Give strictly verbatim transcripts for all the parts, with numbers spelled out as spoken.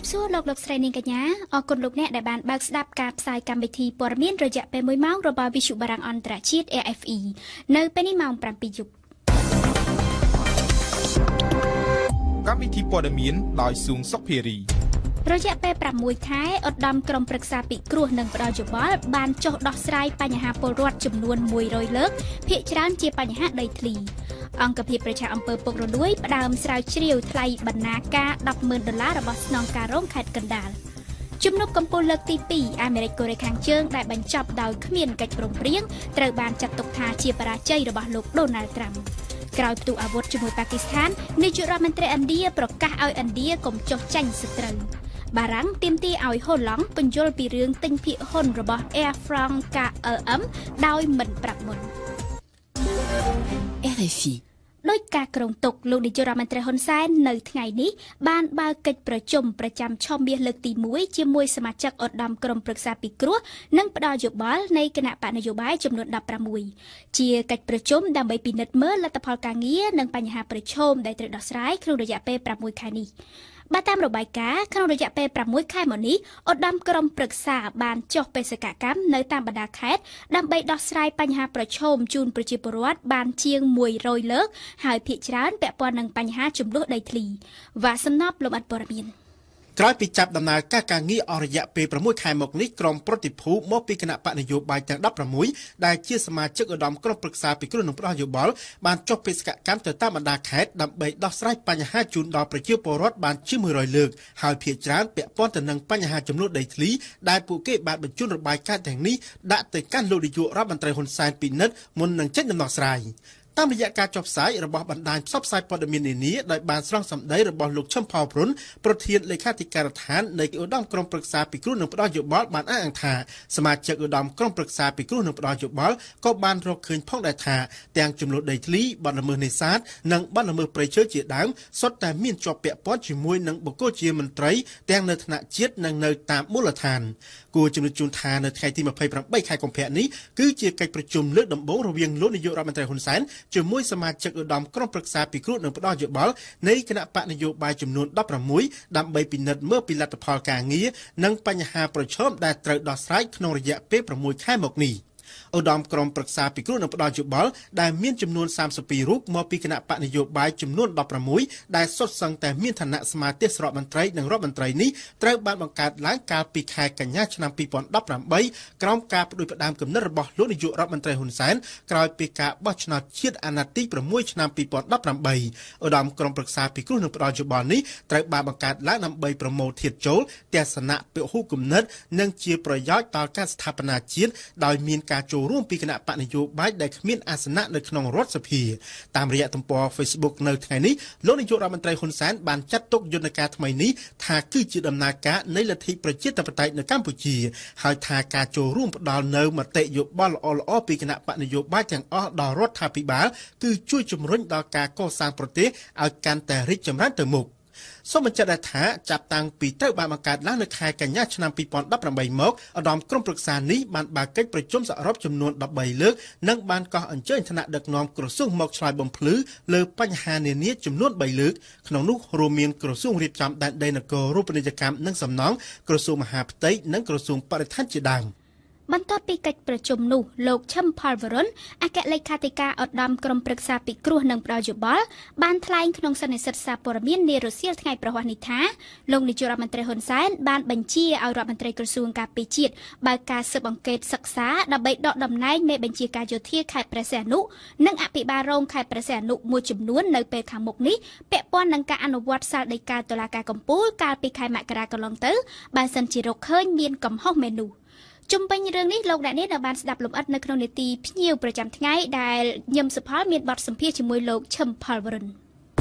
សួរលោកលោកស្រីនាងកញ្ញាអរគុណលោកអ្នកដែលបានបើកស្ដាប់ការផ្សាយកម្មវិធីព័ត៌មានរយៈពេលមួយម៉ោងរបស់ Visu Barang អន្តរជាតិ A F E នៅពេលនេះម៉ោងប្រាំពីរយប់កម្មវិធីព័ត៌មានដោយស៊ូងសុកភារីរយៈពេលប្រាំមួយខែឧត្តមក្រុមប្រឹក្សាពិគ្រោះនិងផ្ដល់យោបល់បានចុះដោះស្រាយបញ្ហាពលរដ្ឋចំនួនមួយរយលើកភាគច្រើនជាបញ្ហាដីធ្លីអង្គភាពប្រជាអំពើពុករលួយផ្ដើមស្រាវជ្រាវថ្លៃបណ្ណាការ ដប់ម៉ឺន ដុល្លាររបស់ស្នងការរងខេត្តកណ្ដាលជំនុំកំពូលលើកទីពីរអាមេរិកកូរ៉េខាងជើងដែលបញ្ចប់ដោយគ្មានកិច្ចព្រមព្រៀងត្រូវបានចាត់ទុកថាជាបរាជ័យរបស់លោកដូណាល់ត្រាំក្រោយផ្ទុះអាវុធជាមួយប៉ាគីស្ថាននាយករដ្ឋមន្ត្រីឥណ្ឌាប្រកាសឲ្យឥណ្ឌាកុំចុះចាញ់សត្រូវបារាំងទាមទារឲ្យហូឡង់បញ្យល់ពីរឿងទិញភាគហ៊ុនរបស់ Air France កា L M ដោយមិនប្រាប់មុន R F I ដោយការក្រុងទុកលោកនាយករដ្ឋមន្ត្រីហ៊ុនសែននៅថ្ងៃនេះបានបើកកិច្ចប្រជុំប្រចាំឆមាសលើកទីមួយជាមួយសមាជិកឧត្តមក្រុមប្រឹក្សាពិគ្រោះនិងផ្ដល់យោបល់នៃគណៈបកនយោបាយចំនួនដប់ប្រាំមួយជាកិច្ចប្រជុំដើម្បីពិនិត្យមើលលទ្ធផលការងារនិងបញ្ហាប្រឈមដែលត្រូវដោះស្រាយក្នុងរយៈពេលប្រាំមួយខែនេះបើតាមរបាយការណ៍ក្នុងរយៈពេលប្រាំមួយខែមកនេះឧត្តមក្រុមប្រឹក្សាបានចុះបេសកកម្មនៅតាមបណ្ដាខេត្តដើម្បីដោះស្រាយបញ្ហាប្រឈមជូនប្រជាពលរដ្ឋបានជាងមួយរយលើកហើយភាគច្រើនពាក់ព័ន្ធនឹងបញ្ហាចំនួនដីធ្លីវ៉ាសំណប់លំអិតព័ត៌មានក្រោយពីចាប់ដំណើរការការងារអស់រយៈពេលប្រាំមួយខែមកនេះក្រុមប្រតិភូមកពីគណៈបកនយោបាយទាំងដប់ប្រាំមួយដែលជាសមាជិកឧត្តមក្រុមប្រឹក្សាពិគ្រោះនិងផ្ដល់យោបល់បានចុះបេសកកម្មទៅតាមបណ្ដាខេត្តដើម្បីដោះស្រាយបញ្ហាជូនដល់ប្រជាពលរដ្ឋបានជាងមួយរយលើកហើយភាគច្រើនពាក់ព័ន្ធទៅនឹងបញ្ហាចំនួនដីធ្លីដែលពួកគេបានបញ្ជូនរបាយការណ៍ទាំងនេះដាក់ទៅកាន់លោកនាយករដ្ឋមន្ត្រីហ៊ុនសែនពិនិត្យមុននឹងចេញដំណោះស្រាយតាមរយៈការចុះផ្សាយរបស់បណ្ដាញផ្សព្វផ្សាយព័ត៌មាននានាដោយបានស្រង់សម្ដីរបស់លោកឈឹមផោព្រុនប្រធានលេខាធិការដ្ឋាននៃឧត្តមក្រុមប្រឹក្សាពិគ្រោះនិងផ្ដល់យោបល់បានអះអាងថាសមាជិកឧត្តមក្រុមប្រឹក្សាពិគ្រោះនិងផ្ដល់យោបល់ក៏បានរកឃើញផងដែរថាទាំងចំនួនដីធ្លីបទល្មើសនេសាទនិងបទល្មើសព្រៃឈើជាដើមសុទ្ធតែមានជាប់ពាក់ព័ន្ធជាមួយនឹងបុគ្គលជាមន្ត្រីទាំងនៅថ្នាក់ជាតិនិងនៅតាមមូលដ្ឋានគួរជំរាបជូនថានៅថ្ងៃទីម្ភៃប្រាំបីខែកុម្ភៈនេះគឺជាកិច្ចប្រជុំលើកដំបូងរវាងលោកនាយករដ្ឋមន្ត្រីហ៊ុនសែនជាមួយសមាជិកឧត្តមក្រុមប្រឹក្សាពិគ្រោះនិងផ្ដល់យោបល់នៃគណៈបកនយោបាយចំនួនដប់ប្រាំមួយដើម្បីពិនិត្យមើលពីលទ្ធផលការងារនិងបញ្ហាប្រឈមដែលត្រូវដោះស្រាយក្នុងរយៈពេលប្រាំមួយខែមកនេះឧត្តមក្រុមប្រឹក្សាពិគ្រោះនិងផ្ដល់យោបល់ដែលមានចំនួនសាមសិបពីររូបមកពីគណៈបកនយោបាយចំនួនដប់ប្រាំមួយដែលសុទ្ធសឹងតែមានឋានៈសមាជិករដ្ឋមន្ត្រីនិងរដ្ឋមន្ត្រីនេះត្រូវបានបង្កើតឡើងកាលពីខែកញ្ញាឆ្នាំពីរពាន់ដប់ប្រាំបីក្រោមការផ្ដួចផ្ដើមគំនិតរបស់លោកនាយករដ្ឋមន្ត្រីហ៊ុនសែនក្រោយពីការបោះឆ្នោតជាតិអាណត្តិទីប្រាំមួយឆ្នាំពីរពាន់ដប់ប្រាំបីឧត្តមក្រុមប្រឹក្សាពិគ្រោះនិងផ្ដល់យោបល់នេះត្រូវបានបង្កើតឡើងដើម្បីប្រមូលធាតុចូលទស្សនៈពហុគំនិតនិងជាប្រយោជន៍ដល់ការស្ថាបនាជាតិដោយមានការចូលរួមពីគណៈបកនយោបាយដែលគ្មានអាសនៈនៅក្នុងរដ្ឋសភាតាមរយៈទំព័រ Facebook នៅថ្ងៃនេះលោកនាយករដ្ឋមន្ត្រីហ៊ុនសែនបានចាត់ទុកយន្តការថ្មីនេះថាគឺជាដំណើរការនៃលទ្ធិប្រជាធិបតេយ្យនៅកម្ពុជាហើយថាការចូលរួមផ្ដល់នៅមតិយោបល់ល្អៗពីគណៈបកនយោបាយទាំងអស់ដល់រដ្ឋាភិបាលគឺជួយជំរុញដល់ការកសាងប្រទេសឲ្យកាន់តែរីកចម្រើនទៅមុខសូមបញ្ជាក់ដែរថាចាប់តាំងពីត្រូវបានបង្កើតឡើងនៅខែកញ្ញាឆ្នាំពីរពាន់ដប់ប្រាំបីមកឧត្តមក្រុមប្រឹក្សានេះបានបើកកិច្ចប្រជុំសរុបចំនួនដប់បីលើកនិងបានកោះអញ្ជើញថ្នាក់ដឹកនាំក្រសួងមកឆ្លើយបំភ្លឺលើបញ្ហានានាចំនួនបីលើកក្នុងនោះរួមមានក្រសួងរៀបចំដែនដីនគររូបនីយកម្មនិងសំណង់ក្រសួងមហាផ្ទៃនិងក្រសួងបរិស្ថានជាដើមបន្ទាប់ពីកិច្ចប្រជុំនោះលោកឈឹមផលវរុនអគ្គលេខាធិការឧត្តមក្រុមប្រឹក្សាពិគ្រោះនិងផ្ដល់យោបល់បានថ្លែងក្នុងសន្និសីទសារព័ត៌មាននារសៀលថ្ងៃប្រហ័សនេះថាលោកនាយករដ្ឋមន្ត្រីហ៊ុនសែនបានបញ្ជាឲ្យរដ្ឋមន្ត្រីក្រសួងការពារជាតិបើកការស៊ើបអង្កេតសិក្សាដើម្បីដកតំណែងមេបញ្ជាការយោធាខេត្តព្រះសីហនុនិងអភិបាលរងខេត្តព្រះសីហនុមួយចំនួននៅពេលខាងមុខនេះពាក់ព័ន្ធនឹងការអនុវត្តសាលដីកាតុលាការកំពូលកាលពីខែមករាកន្លងទៅបើសិនជារកឃើញមានកំហុសមែននោះជុំវិញរឿងនេះលោកអ្នកនាងបានស្ដាប់លម្អិតនៅក្នុងនេតិភ្ញៀវប្រចាំថ្ងៃដែលញឹមសុផលមានបទសម្ភាសន៍ជាមួយលោកឈឹមផលវរុន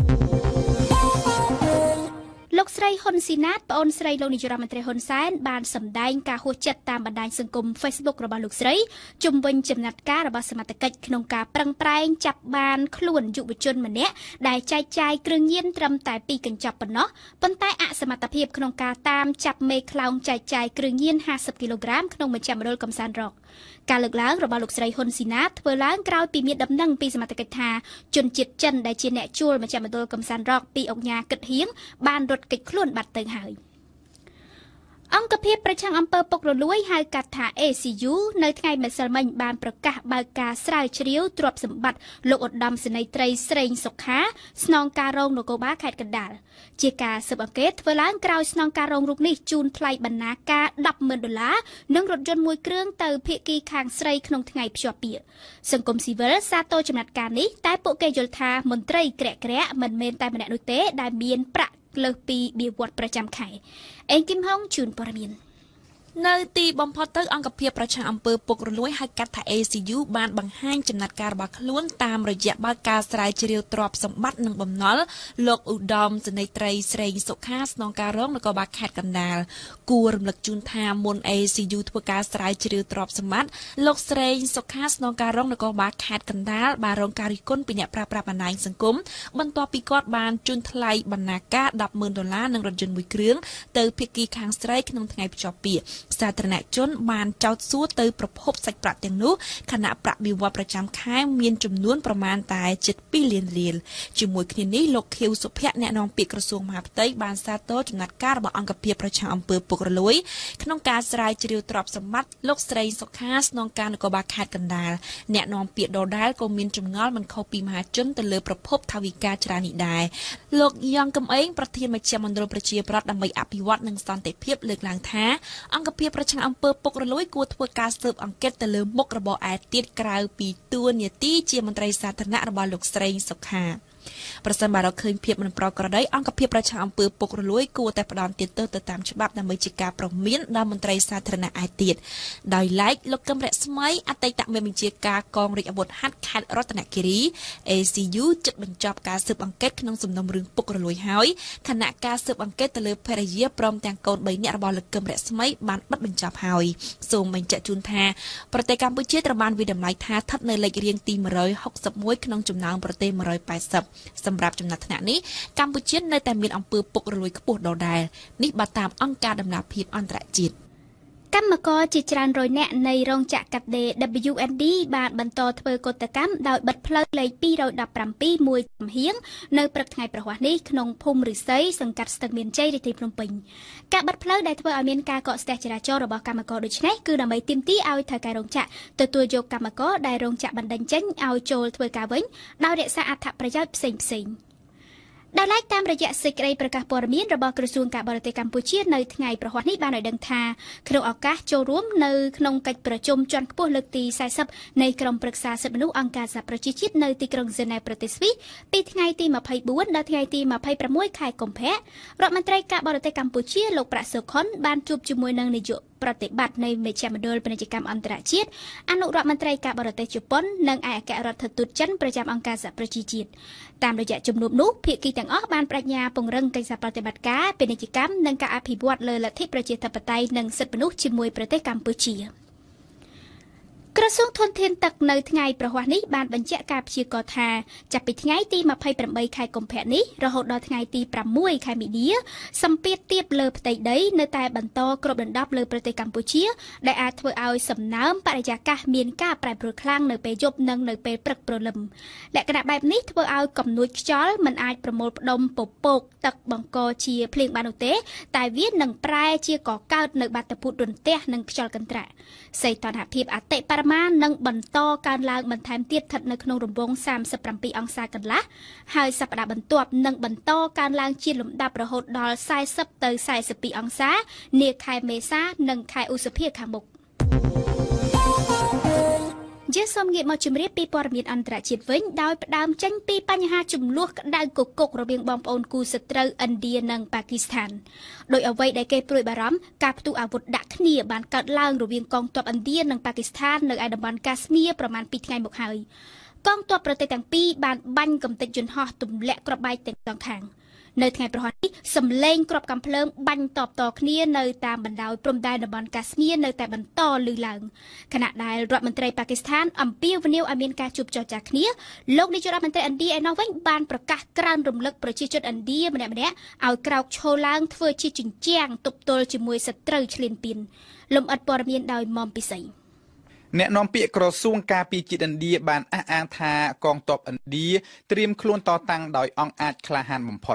លោកស្រីហ៊ុនស៊ីណាតប្អូនស្រីលោកនាយករដ្ឋមន្ត្រីហ៊ុនសែនបានសម្ដែងការហួសចិត្តតាមបណ្ដាញសង្គម Facebook របស់លោកស្រីជុំវិញចំណាត់ការរបស់សមត្ថកិច្ចក្នុងការប្រឹងប្រែងចាប់បានខ្លួនយុវជនម្នាក់ដែលចែកចាយគ្រឿងញៀនត្រឹមតែពីរកញ្ចប់ប៉ុណ្ណោះប៉ុន្តែអសមត្ថភាពក្នុងការតាមចាប់មេខ្លោងចែកចាយគ្រឿងញៀនห้าสิบគីឡូក្រាមក្នុងមជ្ឈមណ្ឌលកំសាន្តរកការលើកឡើងរបស់លោកស្រីហ៊ុនស៊ីណាតធ្វើឡើងក្រោយពីមានដំណឹងពីសមត្ថកិច្ចថាជនជាតិចិនដែលជាអ្នកជួលមជ្ឈមណ្ឌលកំសាន្តរកពីអង្គការគិតហៀងបានរត់គេចខ្លួនបាត់ទៅហើយអង្គភាពប្រឆាំងអំពើពុករលួយហៅកាត់ថា เอ ซี ยู នៅថ្ងៃម្សិលមិញបានប្រកាសបើកការស្រាវជ្រាវទ្រព្យសម្បត្តិលោកឧត្តមសេនីយ៍ត្រីស្រេងសុខាស្នងការរងនគរបាលខេត្តកណ្ដាលជាការស៊ើបអង្កេតធ្វើឡើងក្រោយស្នងការរងរូបនេះជូនថ្លៃបណ្ណាការ ដប់ម៉ឺន ដុល្លារនិងរថយន្តមួយគ្រឿងទៅភាគីខាងស្រីក្នុងថ្ងៃភ្ជាប់ពាក្យសង្គមស៊ីវិលសាទរចំណាត់ការនេះតែពួកគេយល់ថាមន្ត្រីក្រាក់ក្រាក់មិនមែនតែម្នាក់នោះទេដែលមានប្រាក់លើសពីបៀវត្សប្រចាំខែអេងគឹមហុងជូនព័ត៌មាននៅទីបំផុតទៅអង្គភាពប្រឆាំងអំពើពុករលួយហៅកាត់ថា เอ ซี ยู បានបង្ហាញចំណាត់ការរបស់ខ្លួនតាមរយៈបើកការស្រាវជ្រាវទ្រព្យសម្បត្តិនិងបំណុលលោកឧត្តមសេនីយ៍ត្រីស្រេងសុខាស្នងការរងនគរបាលខេត្តកណ្ដាលគួររំលឹកជូនថាមុន เอ ซี ยู ធ្វើការស្រាវជ្រាវទ្រព្យសម្បត្តិលោកស្រេងសុខាស្នងការរងនគរបាលខេត្តកណ្ដាលបានរងការរិះគន់ពីអ្នកប្រើប្រាស់បណ្ដាញសង្គមបន្ទាប់ពីគាត់បានជូនថ្លៃបណ្ណាការ ដប់ម៉ឺន ដុល្លារនិងរថយន្តមួយគ្រឿងទៅភាគីខាងស្រីក្នុងថ្ងៃភ្ជាប់ពាក្យសាធារណជនបានចោទសួរទៅប្រភពសាច់ប្រាក់ទាំងនោះខណៈប្រាក់បៀវត្សប្រចាំខែមានចំនួនប្រមាណតែជិតពីរលានរៀលជាមួយគ្នានេះលោកខៀវសុភ័ក្រអ្នកនាំពាក្យក្រសួងមហាផ្ទៃបានសាទរចំណាត់ការរបស់អង្គភាពប្រឆាំងអំពើពុករលួយក្នុងការស្រាវជ្រាវទ្រព្យសម្បត្តិលោកស្រីសុខាស្នងការនគរបាលខេត្តកណ្ដាលអ្នកនាំពាក្យដដែលក៏មានចម្ងល់មិនខុសពីមហាជនទៅលើប្រភពថវិកាច្រើននេះដែរលោកយ៉ងកំឯងប្រធានមជ្ឈមណ្ឌលប្រជាប្រដ្ឋដើម្បីអភិវឌ្ឍនិងសន្តិភាពលើកឡើងថាអង្គភាពប្រឆាំងអំពើពុករលួយគួរធ្វើការស៊ើបអង្កេតទៅលើមុខរបរឯទៀតក្រៅពីតួនាទីជាមន្ត្រីសាធារណៈរបស់លោកស្រីសុខាប្រសិនបើរកឃើញភាពមិនប្រក្រតីអង្គភាពប្រឆាំងអំពើពុករលួយគួរតែផ្ដន់ទោសទៅតាមច្បាប់ដើម្បីជាការប្រមានដល់មន្ត្រីសាធារណៈឯទៀតដោយឡែកលោកកឹមរស្មីអតីតមេបញ្ជាការកងរាជអាវុធហត្ថខេត្តរតនគិរី เอ ซี ยู ជិតបញ្ចប់ការស៊ើបអង្កេតក្នុងសំណុំរឿងពុករលួយហើយខណៈការស៊ើបអង្កេតទៅលើភរិយាព្រមទាំងកូនបីនាក់របស់លោកកឹមរស្មីបានបិទបញ្ចប់ហើយសូមបញ្ជាក់ជូនថាប្រទេសកម្ពុជាត្រូវបានវិតម្លៃថាស្ថិតនៅលេខរៀងទីមួយរយហុកសិបមួយក្នុងចំណោមប្រទេសមួយរយប៉ែតសិបសម្រាប់ចំណាត់ថ្នាក់នេះកម្ពុជានៅតែមានអំពើពុករលួយខ្ពស់ដដែលនេះបើតាមអង្គការដំណាភៀបអន្តរជាតិកម្មករជាច្រើនរយនាក់នៃរោងចក្រកាត់ដេរ ដប៊្យូ អេន ឌី បានបន្តធ្វើកុតកម្មដោយបិទផ្លូវលេខពីររយដប់ប្រាំពីរមួយចំហៀងនៅព្រឹកថ្ងៃប្រហ័សនេះក្នុងភូមិឫស្សីសង្កាត់ស្ទឹងមានជ័យរាជធានីភ្នំពេញការបិទផ្លូវដែលធ្វើឲ្យមានការកកស្ទះចរាចរណ៍របស់កម្មករដូចនេះគឺដើម្បីទាមទារឲ្យថៅកែរោងចក្រទទួលយកកម្មករដែលរោងចក្របណ្តេញចេញឲ្យចូលធ្វើការវិញដោយរក្សាអត្ថប្រយោជន៍ផ្សេងផ្សេងដោយឡែកតាមរយៈសេចក្តីប្រកាសព័ត៌មានរបស់ក្រសួងការបរទេសកម្ពុជានៅថ្ងៃប្រហ័សនេះបានឲ្យដឹងថាក្នុងឱកាសចូលរួមនៅក្នុងកិច្ចប្រជុំជាន់ខ្ពស់លើកទីសែសិបនៃក្រុមប្រឹក្សាសិទ្ធិមនុស្សអង្គការសហប្រជាជាតិនៅទីក្រុងហ្សឺណែវប្រទេសស្វីសពីថ្ងៃទីម្ភៃបួនដល់ថ្ងៃទីម្ភៃប្រាំមួយខែកុម្ភៈរដ្ឋមន្ត្រីការបរទេសកម្ពុជាលោកប្រាក់សុខុនបានជួបជាមួយនឹងនាយកប្រតិបត្តិនៃមជ្ឈមណ្ឌលពាណិជ្ជកម្មអន្តរជាតិអនុរដ្ឋមន្ត្រីការបរទេសជប៉ុននិងឯកអគ្គរដ្ឋទូតចិនប្រចាំអង្គការសហប្រជាជាតិតាមរយៈជំនួបនោះភាគីទាំងអស់បានបញ្ញាពង្រឹងកិច្ចសហប្រតិបត្តិការពាណិជ្ជកម្មនិងការអភិវឌ្ឍលើលទ្ធិប្រជាធិបតេយ្យនិងសិទ្ធិមនុស្សជាមួយប្រទេសកម្ពុជាក្រសួងធនធានទឹកនៅថ្ងៃប្រហ័សនេះបានបញ្ជាក់ការព្យាករណ៍ថាចាប់ពីថ្ងៃទីម្ភៃប្រាំបីខែកុម្ភៈនេះរហូតដល់ថ្ងៃទីប្រាំមួយខែមីនាសម្ពាធទាបលើផ្ទៃដីនៅតែបន្តគ្របដណ្ដប់លើប្រទេសកម្ពុជាដែលអាចធ្វើឲ្យសំណើមបរិយាកាសមានការប្រែប្រួលខ្លាំងនៅពេលយប់និងនៅពេលព្រឹកព្រលឹមលក្ខណៈបែបនេះធ្វើឲ្យកំនួចខ្យល់មិនអាចប្រមូលផ្ដុំពពកទឹកបង្កជាភ្លៀងបាននោះទេតែវានឹងប្រែជាកកើតនៅបាតុភូតរន្ទះនិងខ្យល់កន្ត្រាក់សីតុណ្ហភាពអតិបរមានឹងបន្តកើនឡើងបន្ថែមទៀតស្ថិតនៅក្នុងរង្វង់សាមសិបប្រាំពីរអង្សាកន្លះហើយសប្តាហ៍បន្ទាប់នឹងបន្តកើនឡើងជាលំដាប់រហូតដល់សែសិបទៅសែសិបពីរអង្សានាខែមេសានិងខែឧសភាខាងមុខជាសូមងាកមកជម្រាបពីព័ត៌មានអន្តរជាតិវិញដោយផ្ដើមចេញពីបញ្ហាចំនួនក្តៅគគុករវាងបងប្អូនគូសត្រូវឥណ្ឌានិងប៉ាគីស្ថានដោយអ្វីដែលគេព្រួយបារម្ភការផ្ទុះអាវុធដាក់គ្នាបានកើតឡើងរវាងកងទ័ពឥណ្ឌានិងប៉ាគីស្ថាននៅឯតំបន់កាស្មៀរប្រមាណពីរថ្ងៃមកហើយកងទ័ពប្រទេសទាំងពីរបានបាញ់កំទេចយន្តហោះទម្លាក់គ្រាប់បែកទាំងសងខាងនៅថ្ងៃប្រហ័សនេះសម្លេងគ្រាប់កាំភ្លើងបាញ់តបតគ្នានៅតាមបណ្ដោយព្រំដែនតំបន់កាស្មៀរនៅតែបន្តលឺឡើងខណៈដែលរដ្ឋមន្ត្រីប៉ាគីស្ថានអំពាវនាវឲ្យមានការជួបចរចាគ្នាលោកនាយករដ្ឋមន្ត្រីឥណ្ឌាឯណោះវិញបានប្រកាសក្រើនរំលឹកប្រជាជនឥណ្ឌាម្នាក់ៗឲ្យក្រោកឈរឡើងធ្វើជាជញ្ជាំងទប់ទល់ជាមួយសត្រូវឈ្លានពានលំអិតព័ត៌មានដោយមុំពិសីអ្នកនាំពាក្យក្រសួងការពារជាតិឥណ្ឌាបានអះអាងថាកងទ័ពឥណ្ឌាត្រៀមខ្លួនតតាំងដោយអង់អាចក្លាហានបំផុត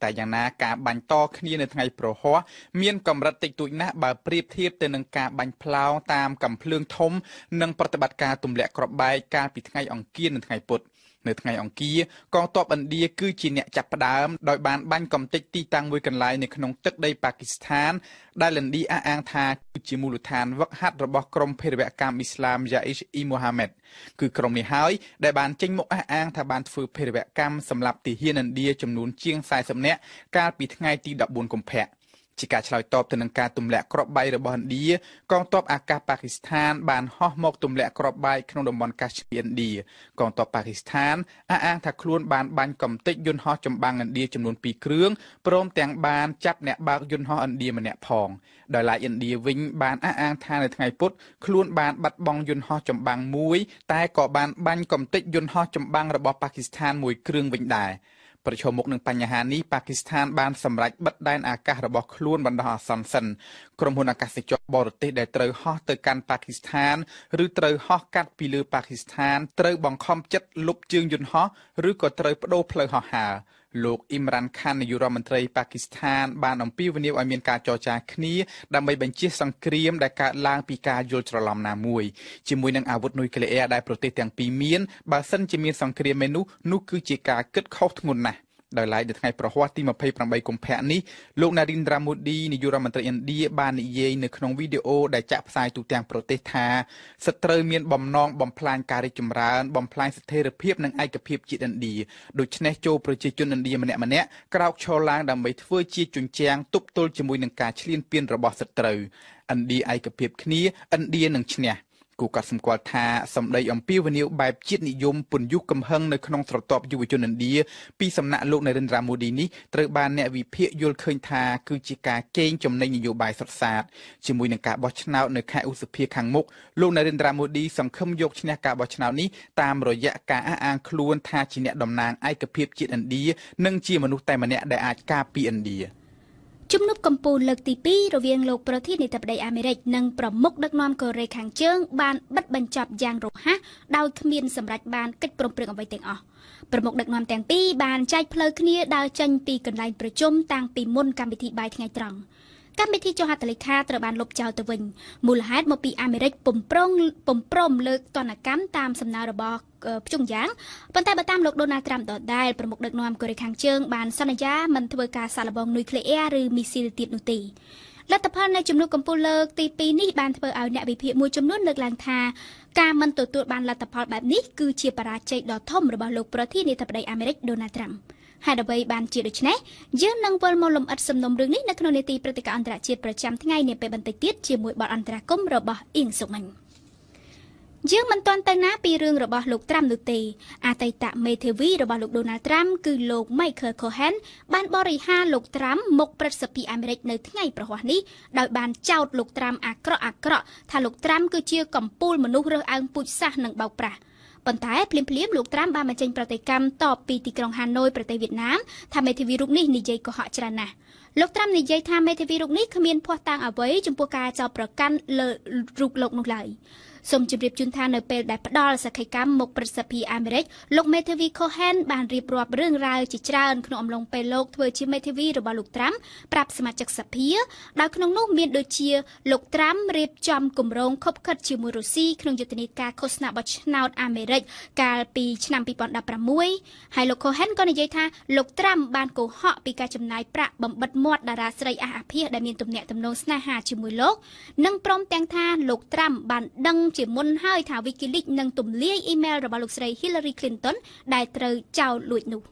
តែយ៉ាងណាការបាញ់តគ្នានៅថ្ងៃប្រហ័សមានកម្រិតតិចតួចណាស់បើប្រៀបធៀបទៅនឹងការបាញ់ផ្លោងតាមកំភ្លើងធំនិងប្រតិបត្តិការទម្លាក់គ្រាប់បែកកាលពីថ្ងៃអង្គារនិងថ្ងៃពុធនៅថ្ងៃអង្គារកងទ័ពឥណ្ឌាគឺជាអ្នកចាប់ផ្ដើមដោយបានបាញ់កំទេចទីតាំងមួយកន្លែងនៅក្នុងទឹកដីប៉ាគីស្ថានដែលឥណ្ឌាអះអាងថាគឺជាមូលដ្ឋានវឹកហាត់របស់ក្រុមភេរវកម្មអ៊ីស្លាមយ៉ាអ៊ីសអ៊ីមូហាម៉េតគឺក្រុមនេះហើយដែលបានចេញមុខអះអាងថាបានធ្វើភេរវកម្មសម្រាប់ទាហានឥណ្ឌាចំនួនជាងសែសិបនាក់កាលពីថ្ងៃទីដប់បួនកុម្ភៈជាការឆ្លើយតបទៅនឹងការទម្លាក់គ្រាប់បែករបស់ឥណ្ឌាកងទ័ពអាកាសប៉ាគីស្ថានបានហោះមកទម្លាក់គ្រាប់បែកក្នុងតំបន់កាស្មៀរឥណ្ឌាកងទ័ពប៉ាគីស្ថានអះអាងថាខ្លួនបានបាញ់កំទេចយន្តហោះចម្បាំងឥណ្ឌាចំនួនពីរគ្រឿងព្រមទាំងបានចាប់អ្នកបើកយន្តហោះឥណ្ឌាម្នាក់ផងដោយឡែកឥណ្ឌាវិញបានអះអាងថានៅថ្ងៃពុធខ្លួនបានបាត់បង់យន្តហោះចម្បាំងមួយតែក៏បានបាញ់កំទេចយន្តហោះចម្បាំងរបស់ប៉ាគីស្ថានមួយគ្រឿងវិញដែរប្រឈមមុខនឹងបញ្ហានេះប៉ាគីស្ថានបានសម្រេចបិទដែនអាកាសរបស់ខ្លួនបណ្ដោះអាសន្នសិនក្រុមហ៊ុនអាកាសចរបរទេសដែលត្រូវហោះទៅកាន់ប៉ាគីស្ថានឬត្រូវហោះកាត់ពីលើប៉ាគីស្ថានត្រូវបង្ខំចិត្តលុបជើងយន្តហោះឬក៏ត្រូវបដូរផ្លូវហោះហើរលោកអ៊ីមរ៉ានខាននាយករដ្ឋមន្ត្រីប៉ាគីស្ថានបានអំពាវនាវឲ្យមានការចរចាគ្នាដើម្បីបញ្ជៀសសង្គ្រាមដែលកើតឡើងពីការយល់ច្រឡំណាមួយជាមួយនឹងអាវុធនុយក្លេអ៊ែរដែលប្រទេសទាំងពីរមានបើសិនជាមានសង្គ្រាមមែននោះនោះគឺជាការគិតខុសធ្ងន់ណាស់ដោយឡែកនៅថ្ងៃប្រហ័សទីម្ភៃប្រាំបីកុម្ភៈនេះលោកណារីនរ៉ាម៉ូឌីនាយករដ្ឋមន្ត្រីឥណ្ឌាបាននិយាយនៅក្នុងវីដេអូដែលចាក់ផ្សាយទូទាំងប្រទេសថាសត្រូវមានបំណងបំផ្លាញការរីកចម្រើនបំផ្លាញស្ថិរភាពនិងឯកភាពជាតិឥណ្ឌាដូច្នេះចូលប្រជាជនឥណ្ឌាម្នាក់ម្នាក់ក្រោកឈរឡើងដើម្បីធ្វើជាជញ្ជាំងទប់ទល់ជាមួយនឹងការឈ្លានពានរបស់សត្រូវឥណ្ឌាឯកភាពគ្នាឥណ្ឌានឹងឈ្នះគូកាត់សម្គាល់ថាសម្ដីអំពាវនាវបែបជាតិនិយមពន្យុះកំហឹងនៅក្នុងស្រទាប់យុវជនឥណ្ឌាពីសំណាក់លោកនរិនរ៉ាម៉ូឌីនេះត្រូវបានអ្នកវិភាគយល់ឃើញថាគឺជាការកេងចំណេញនយោបាយសុទ្ធសាធជាមួយនឹងការបោះឆ្នោតនៅខែឧសភាខាងមុខលោកនរិនរ៉ាម៉ូឌីសង្ឃឹមយកឈ្នះការបោះឆ្នោតនេះតាមរយៈការអះអាងខ្លួនថាជាអ្នកតំណាងឯកភាពជាតិឥណ្ឌានិងជាមនុស្សតែម្នាក់ដែលអាចការពារឥណ្ឌាជំនួបកម្ពុជាលើកទីពីររវាងលោកប្រធានាធិបតីអាមេរិកនិងប្រមុខដឹកនាំកូរ៉េខាងជើងបានបិទបញ្ចប់យ៉ាងរហ័សដោយគ្មានសម្រេចបានកិច្ចព្រមព្រៀងអ្វីទាំងអស់ប្រមុខដឹកនាំទាំងពីរបានចែកផ្លូវគ្នាដើរចេញពីកន្លែងប្រជុំតាំងពីមុនកម្មវិធីបាយថ្ងៃត្រង់កម្មវិធីចុះហត្ថលេខាត្រូវបានលុបចោលទៅវិញមូលហេតុមកពីអាមេរិកពុំប្រងពុំព្រមលើកទណ្ឌកម្មតាមសំណើរបស់ភ្ជុងយ៉ាងប៉ុន្តែបើតាមលោកដូណាល់ត្រាំដដែលប្រមុខដឹកនាំកូរ៉េខាងជើងបានសន្យាមិនធ្វើការសាកល្បងនុយក្លេអ៊ែរឬមីស៊ីលទៀតនោះទេលទ្ធផលនៃជំនួបកម្ពុជាលើកទីពីរនេះបានធ្វើឲ្យអ្នកវិភាគមួយចំនួនលើកឡើងថាការមិនទទួលបានលទ្ធផលបែបនេះគឺជាបរាជ័យដ៏ធំរបស់លោកប្រធានាធិបតីអាមេរិកដូណាល់ត្រាំហេតុអ្វីបានជាដូច្នេះយើងនឹងវិលមកលំអិតសំណុំរឿងនេះនៅក្នុងនីតិព្រឹត្តិការណ៍អន្តរជាតិប្រចាំថ្ងៃនាពេលបន្តិចទៀតជាមួយបទអន្តរាគមន៍របស់អ៊ីងសុកមិញយើងមិនទាន់ទៅណាពីរឿងរបស់លោកត្រាំនោះទេអតីតមេធាវីរបស់លោកដូណាល់ត្រាំគឺលោក Michael Cohen បានបរិហារលោកត្រាំមុខព្រឹទ្ធសភាអាមេរិកនៅថ្ងៃប្រហ័សនេះដោយបានចោទលោកត្រាំអាក្រក់អាក្រក់ថាលោកត្រាំគឺជាកំពូលមនុស្សរើសអើងពូជសាសន៍និងបោកប្រាស់ប៉ុន្តែភ្លាមភ្លាមលោកត្រាំបានបញ្ចេញប្រតិកម្មតបពីទីក្រុងហាណូយប្រទេសវៀតណាមថាមេធាវីរូបនេះនិយាយកុហកច្រើនណាស់លោកត្រាំនិយាយថាមេធាវីរូបនេះគ្មានភ័ស្តុតាងអ្វីចំពោះការចោទប្រកាន់លើរូបលោកនោះឡើយសូមជម្រាបជូនថានៅពេលដែលផ្ដល់សក្ខីកម្មមុខព្រឹទ្ធសភាអាមេរិកលោកមេធាវី Cohen បានរៀបរាប់រឿងរ៉ាវជាច្រើនក្នុងអំឡុងពេលលោកធ្វើជាមេធាវីរបស់លោកត្រាំប្រាប់សមាជិកសភាដោយក្នុងនោះមានដូចជាលោកត្រាំរៀបចំគម្រោងខុបខិតជាមួយរុស្ស៊ីក្នុងយុទ្ធនាការឃោសនាបោះឆ្នោតអាមេរិកកាលពីឆ្នាំពីរពាន់ដប់ប្រាំមួយហើយលោក Cohen ក៏និយាយថាលោកត្រាំបានកុហកពីការចំណាយប្រាក់បំបិទមាត់តារាស្រីអះអាភាសដែលមានទំនាក់ទំនងស្នេហាជាមួយលោកនិងព្រមទាំងថាលោកត្រាំបានដឹងជាមុនហើយថា WikiLeaks នឹងទម្លាយអ៊ីមែលរបស់លោកស្រី Hillary Clinton ដែលត្រូវចោលលួចនោះ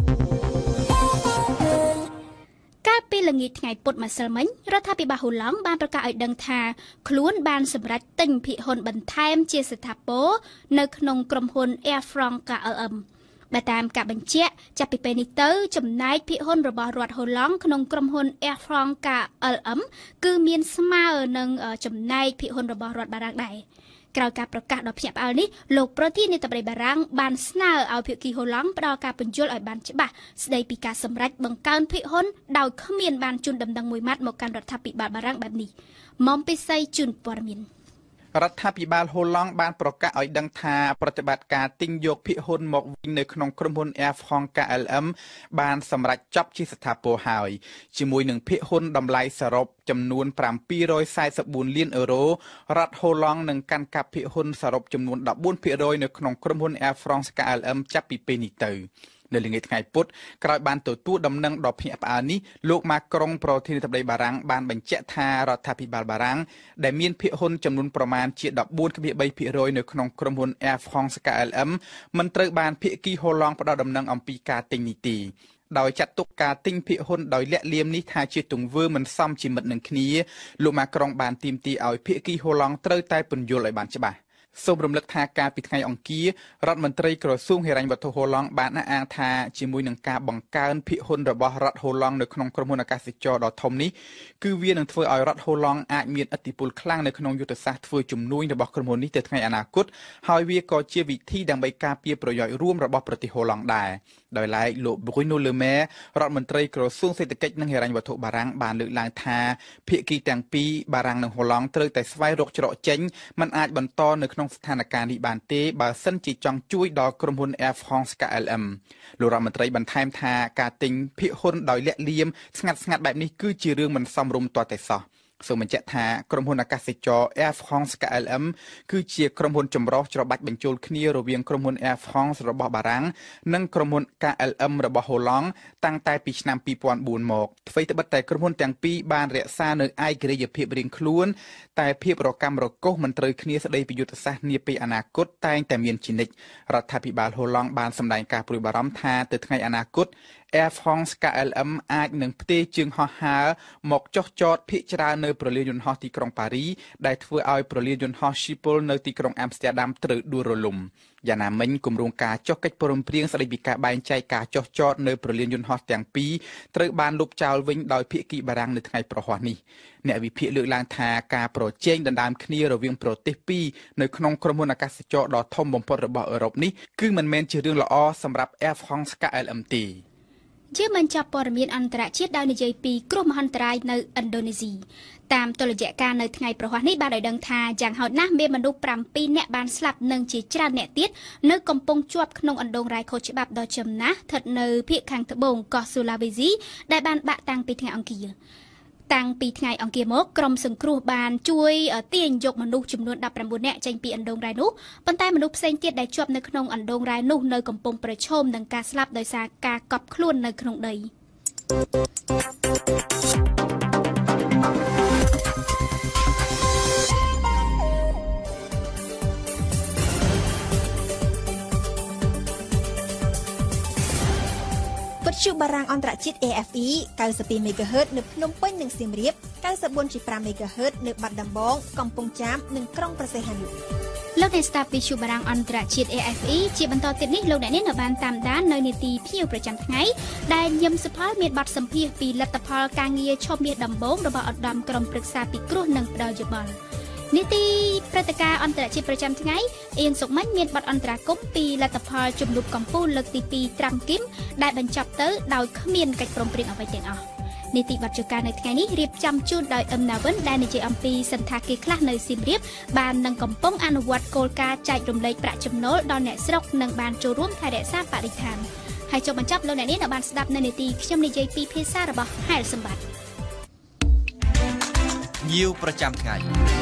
កាលពីល្ងាចថ្ងៃពុធម្សិលមិញរដ្ឋាភិបាលហូឡង់បានប្រកាសឲ្យដឹងថាខ្លួនបានសម្រេចទិញភាគហ៊ុនបន្ថែមជាស្ថាពរនៅក្នុងក្រុមហ៊ុន Air France កា អែល អឹម បើតាមការបញ្ជាក់ចាប់ពីពេលនេះទៅចំណែកភាគហ៊ុនរបស់រដ្ឋហូឡង់ក្នុងក្រុមហ៊ុន Air France កា អែល អឹម គឺមានស្មើនឹងចំណែកភាគហ៊ុនរបស់រដ្ឋបារាំងដែរក្រោយការប្រកាសដ៏ភ្ញាក់ផ្អើលនេះលោកប្រធានាធិបតីបារាំងបានស្នើឲ្យភាគីហូឡង់ផ្ដល់ការពន្យល់ឲ្យបានច្បាស់ស្ដីពីការសម្រេចបង្កើនភាគហ៊ុនដោយគ្មានបានជូនដំណឹងមួយម៉ាត់មកកាន់រដ្ឋាភិបាលបារាំងបែបនេះមុំពិសីជូនព័ត៌មានរដ្ឋាភិបាលហូឡង់បានប្រកាសឲ្យដឹងថាប្រតិបត្តិការទិញយកភាគហ៊ុនមកវិញនៅក្នុងក្រុមហ៊ុន Air France កា แอล เอ็ม បានសម្រេចចប់ជាស្ថាពរហើយជាមួយនឹងភាគហ៊ុនតម្លៃសរុបចំនួនប្រាំពីររយសែនសិបបួនលានអឺរ៉ូរដ្ឋហូឡង់នឹងកាន់កាប់ភាគហ៊ុនសរុបចំនួនដប់បួនភាគរយនៅក្នុងក្រុមហ៊ុន Air France កា แอล เอ็ม ចាប់ពីពេលនេះទៅនៅល្ងាចថ្ងៃពុធក្រោយបានទទួលដំណឹងដ៏ភ្ញាក់ផ្អើលនេះលោកម៉ាក្រុងប្រធានាធិបតីបារាំងបានបញ្ជាក់ថារដ្ឋាភិបាលបារាំងដែលមានភាគហ៊ុនចំនួនប្រមាណជាដប់បួនភាគបីភាគរយនៅក្នុងក្រុមហ៊ុន Air France កា แอล เอ็ม មិនត្រូវបានភាគីហូឡង់ផ្ដល់ដំណឹងអំពីការទិញនេះទេដោយចាត់ទុកការទិញភាគហ៊ុនដោយលាក់លៀមនេះថាជាទង្វើមិនសមជាមិត្តនឹងគ្នាលោកម៉ាក្រុងបានទាមទារឲ្យភាគីហូឡង់ត្រូវតែពន្យល់ឲ្យបានច្បាស់សូមរំលឹកថាកាលពីថ្ងៃអង្គាររដ្ឋមន្ត្រីក្រសួងហិរញ្ញវត្ថុហូឡង់បានអះអាងថាជាមួយនឹងការបង្កើនភាគហ៊ុនរបស់រដ្ឋហូឡង់នៅក្នុងក្រុមហ៊ុនអាកាសចរដ៏ធំនេះគឺវានឹងធ្វើឲ្យរដ្ឋហូឡង់អាចមានឥទ្ធិពលខ្លាំងនៅក្នុងយុទ្ធសាស្ត្រធ្វើជំនួញរបស់ក្រុមហ៊ុននេះទៅថ្ងៃអនាគតហើយវាក៏ជាវិធីដើម្បីការពារប្រយោជន៍រួមរបស់ប្រទេសហូឡង់ដែរដោយឡែកលោក Bruno Le Maire រដ្ឋមន្ត្រីក្រសួងសេដ្ឋកិច្ចនិងហិរញ្ញវត្ថុបារាំងបានលើកឡើងថាភាគីទាំងពីរបារាំងនិងហូឡង់ត្រូវតែស្វែងរកច្រកចេញមិនអាចបន្តនៅក្នុងស្ថានភាពនេះបានទេបើសិនជាចង់ជួយដល់ក្រុមហ៊ុន Air France កា แอล เอ็ม លោករដ្ឋមន្ត្រីបន្ថែមថាការទិញភាគហ៊ុនដោយលាក់លៀមស្ងាត់ស្ងាត់បែបនេះគឺជារឿងមិនសមរម្យទាល់តែសោះសូមបញ្ជាក់ថាក្រុមហ៊ុនអាកាសចរ Air France កា แอล เอ็ม គឺជាក្រុមហ៊ុនចម្រុះច្របាច់បញ្ចូលគ្នារវាងក្រុមហ៊ុន Air France របស់បារាំងនិងក្រុមហ៊ុន កា แอล เอ็ม របស់ហូឡង់តាំងតែពីឆ្នាំពីរពាន់បួនមកអ្វីត្បិតតែក្រុមហ៊ុនទាំងពីរបានរក្សានៅឯករាជ្យភាពរៀងខ្លួនតែភាពរកាំរកូសមិនត្រូវគ្នាស្ដីពីយុទ្ធសាស្ត្រនាពេលអនាគតតែងតែមានជានិច្ចរដ្ឋាភិបាលហូឡង់បានសម្ដែងការព្រួយបារម្ភថាទៅថ្ងៃអនាគតAir France កា แอล เอ็ม អាចនឹងផ្ទេរជើងហោះហើរមកចុះចតភាគច្រើននៅប្រលានយន្តហោះទីក្រុងប៉ារីដែលធ្វើឲ្យប្រលានយន្តហោះ Schiphol នៅទីក្រុង Amsterdam ត្រូវដួលរលំយ៉ាងណាមិញគម្រោងការចុះកិច្ចព្រមព្រៀងស្តីពីការបែងចែកការចុះចតនៅប្រលានយន្តហោះទាំងពីរត្រូវបានលុបចោលវិញដោយភាគីបារាំងនៅថ្ងៃប្រហ័សនេះអ្នកវិភាគលើកឡើងថាការប្រជែងដណ្ដើមគ្នារវាងប្រទេសពីរនៅក្នុងក្រុមហ៊ុនអាកាសចរដ៏ធំបំផុតរបស់អឺរ៉ុបនេះគឺមិនមែនជារឿងល្អសម្រាប់ Air France កា แอล เอ็ม ទេជាបញ្ចប់ព័ត៌មានអន្តរជាតិដោយនិយាយពីគ្រោះមហន្តរាយនៅឥណ្ឌូនេស៊ីតាមតុល្យការនៅថ្ងៃប្រហ័សនេះបានឲ្យដឹងថាយ៉ាងហោចណាស់មានមនុស្សប្រាំពីរនាក់បានស្លាប់និងជាច្រើនអ្នកទៀតនៅកំពុងជាប់ក្នុងអណ្ដូងរាយខុសច្បាប់ដ៏ចំណាស់ស្ថិតនៅភាគខាងត្បូងកោះស៊ូឡាវីស៊ីដែលបានបាក់តាំងពីថ្ងៃអង្គារតាំងពីថ្ងៃអង្គារមកក្រុមសង្គ្រោះបានជួយទាញយកមនុស្សចំនួនដប់ប្រាំបួននាក់ចេញពីអណ្ដូងរាយនោះប៉ុន្តែមនុស្សផ្សេងទៀតដែលជាប់នៅក្នុងអណ្ដូងរាយនោះនៅកំពុងប្រឈមនឹងការស្លាប់ដោយសារការកប់ខ្លួននៅក្នុងដីវិទ្យុបារាំងអន្តរជាតិ เอ เอฟ อี เก้าสิบสอง មេហ្គាហឺត នៅភ្នំពេញនិងសៀមរាប เก้าสิบสี่ មេហ្គាហឺត នៅបាត់ដំបងកំពង់ចាមនិងក្រុងព្រះសីហនុលោកអ្នកស្ដាប់វិទ្យុបារាំងអន្តរជាតិ เอ เอฟ อี ជាបន្តទៀតនេះលោកអ្នកនាងនៅបានតាមដាននៅនីតិភ្ញៀវប្រចាំថ្ងៃដែលញឹមសុផលមានបទសម្ភាសន៍ពីលទ្ធផលការងារឈប់មាសដំបូងរបស់ឧត្តមក្រុមប្រឹក្សាពិគ្រោះនិងផ្ដល់យោបល់នីតិព្រឹត្តិការណ៍អន្តរជាតិប្រចាំថ្ងៃអៀងសុកម៉ាញ់មានបទអន្តរាគមន៍ពីលទ្ធផលជំនួបកម្ពុជាលើកទីពីរត្រាំគីមដែលបញ្ចប់ទៅដោយគ្មានកិច្ចព្រមព្រៀងអ្វីទាំងអស់នីតិបទជការនៅថ្ងៃនេះរៀបចំជូនដោយអឹមណាវិនដែលនិយាយអំពីសន្តាគារខ្លះនៅសៀមរាបបាននឹងកំពុងអនុវត្តគោលការណ៍ចែករំលែកប្រាក់ចំណូលដល់អ្នកស្រុកនិងបានចូលរួមថែរក្សាបរិស្ថានហើយចុងបញ្ចប់លោកអ្នកនាងបានស្ដាប់នៅនីតិខ្ញុំនិយាយពីភាសារបស់ហែលសម្បត្តិញៀវប្រចាំថ្ងៃ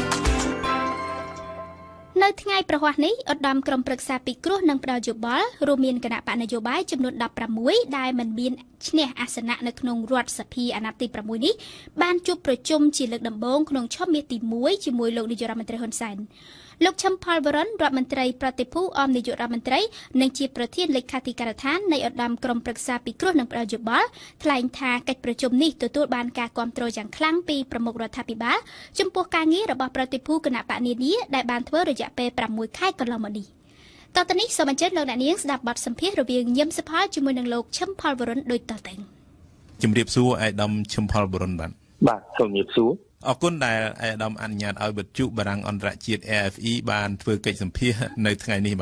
នៅថ្ងៃប្រហ័សនេះឧត្តមក្រុមប្រឹក្សាពិគ្រោះនិងផ្ដល់យោបល់រួមមានគណៈបកនយោបាយចំនួនដប់ប្រាំមួយដែលមិនមានឈ្នះអាសនៈនៅក្នុងរដ្ឋសភាអាណត្តិទីប្រាំមួយនេះបានជួបប្រជុំជាលើកដំបូងក្នុងឈុតមាសទីមួយជាមួយលោកនាយករដ្ឋមន្ត្រីហ៊ុនសែនលោកឈឹមផលវរុនរដ្ឋមន្ត្រីប្រតិភូអមនាយករដ្ឋមន្ត្រីនិងជាប្រធានលេខាធិការដ្ឋាននៃឧត្តមក្រុមប្រឹក្សាពិគ្រោះនិងផ្ដល់យោបល់ថ្លែងថាកិច្ចប្រជុំនេះទទួលបានការគាំទ្រយ៉ាងខ្លាំងពីប្រមុខរដ្ឋាភិបាលចំពោះការងាររបស់ប្រតិភូគណៈបកនានាដែលបានធ្វើរយៈពេលប្រាំមួយខែកន្លងមកនេះតទៅនេះសូមអញ្ជើញលោកអ្នកនាងស្ដាប់បទសម្ភាសន៍រវាងញឹមសុផលជាមួយនឹងលោកឈឹមផលវរុនដូចតទៅជំរាបសួរអាយដាមឈឹមផលវរុនបាទបាទសូមជំរាបសួរអរគុណដែលអាយដាមអនុញ្ញាតឲ្យវិទ្យុបារាំងអន្តរជាតិ เอ เอฟ อี បានធ្វើកិច្ចសម្ភាសន៍នៅថ្ងៃនេះបាទ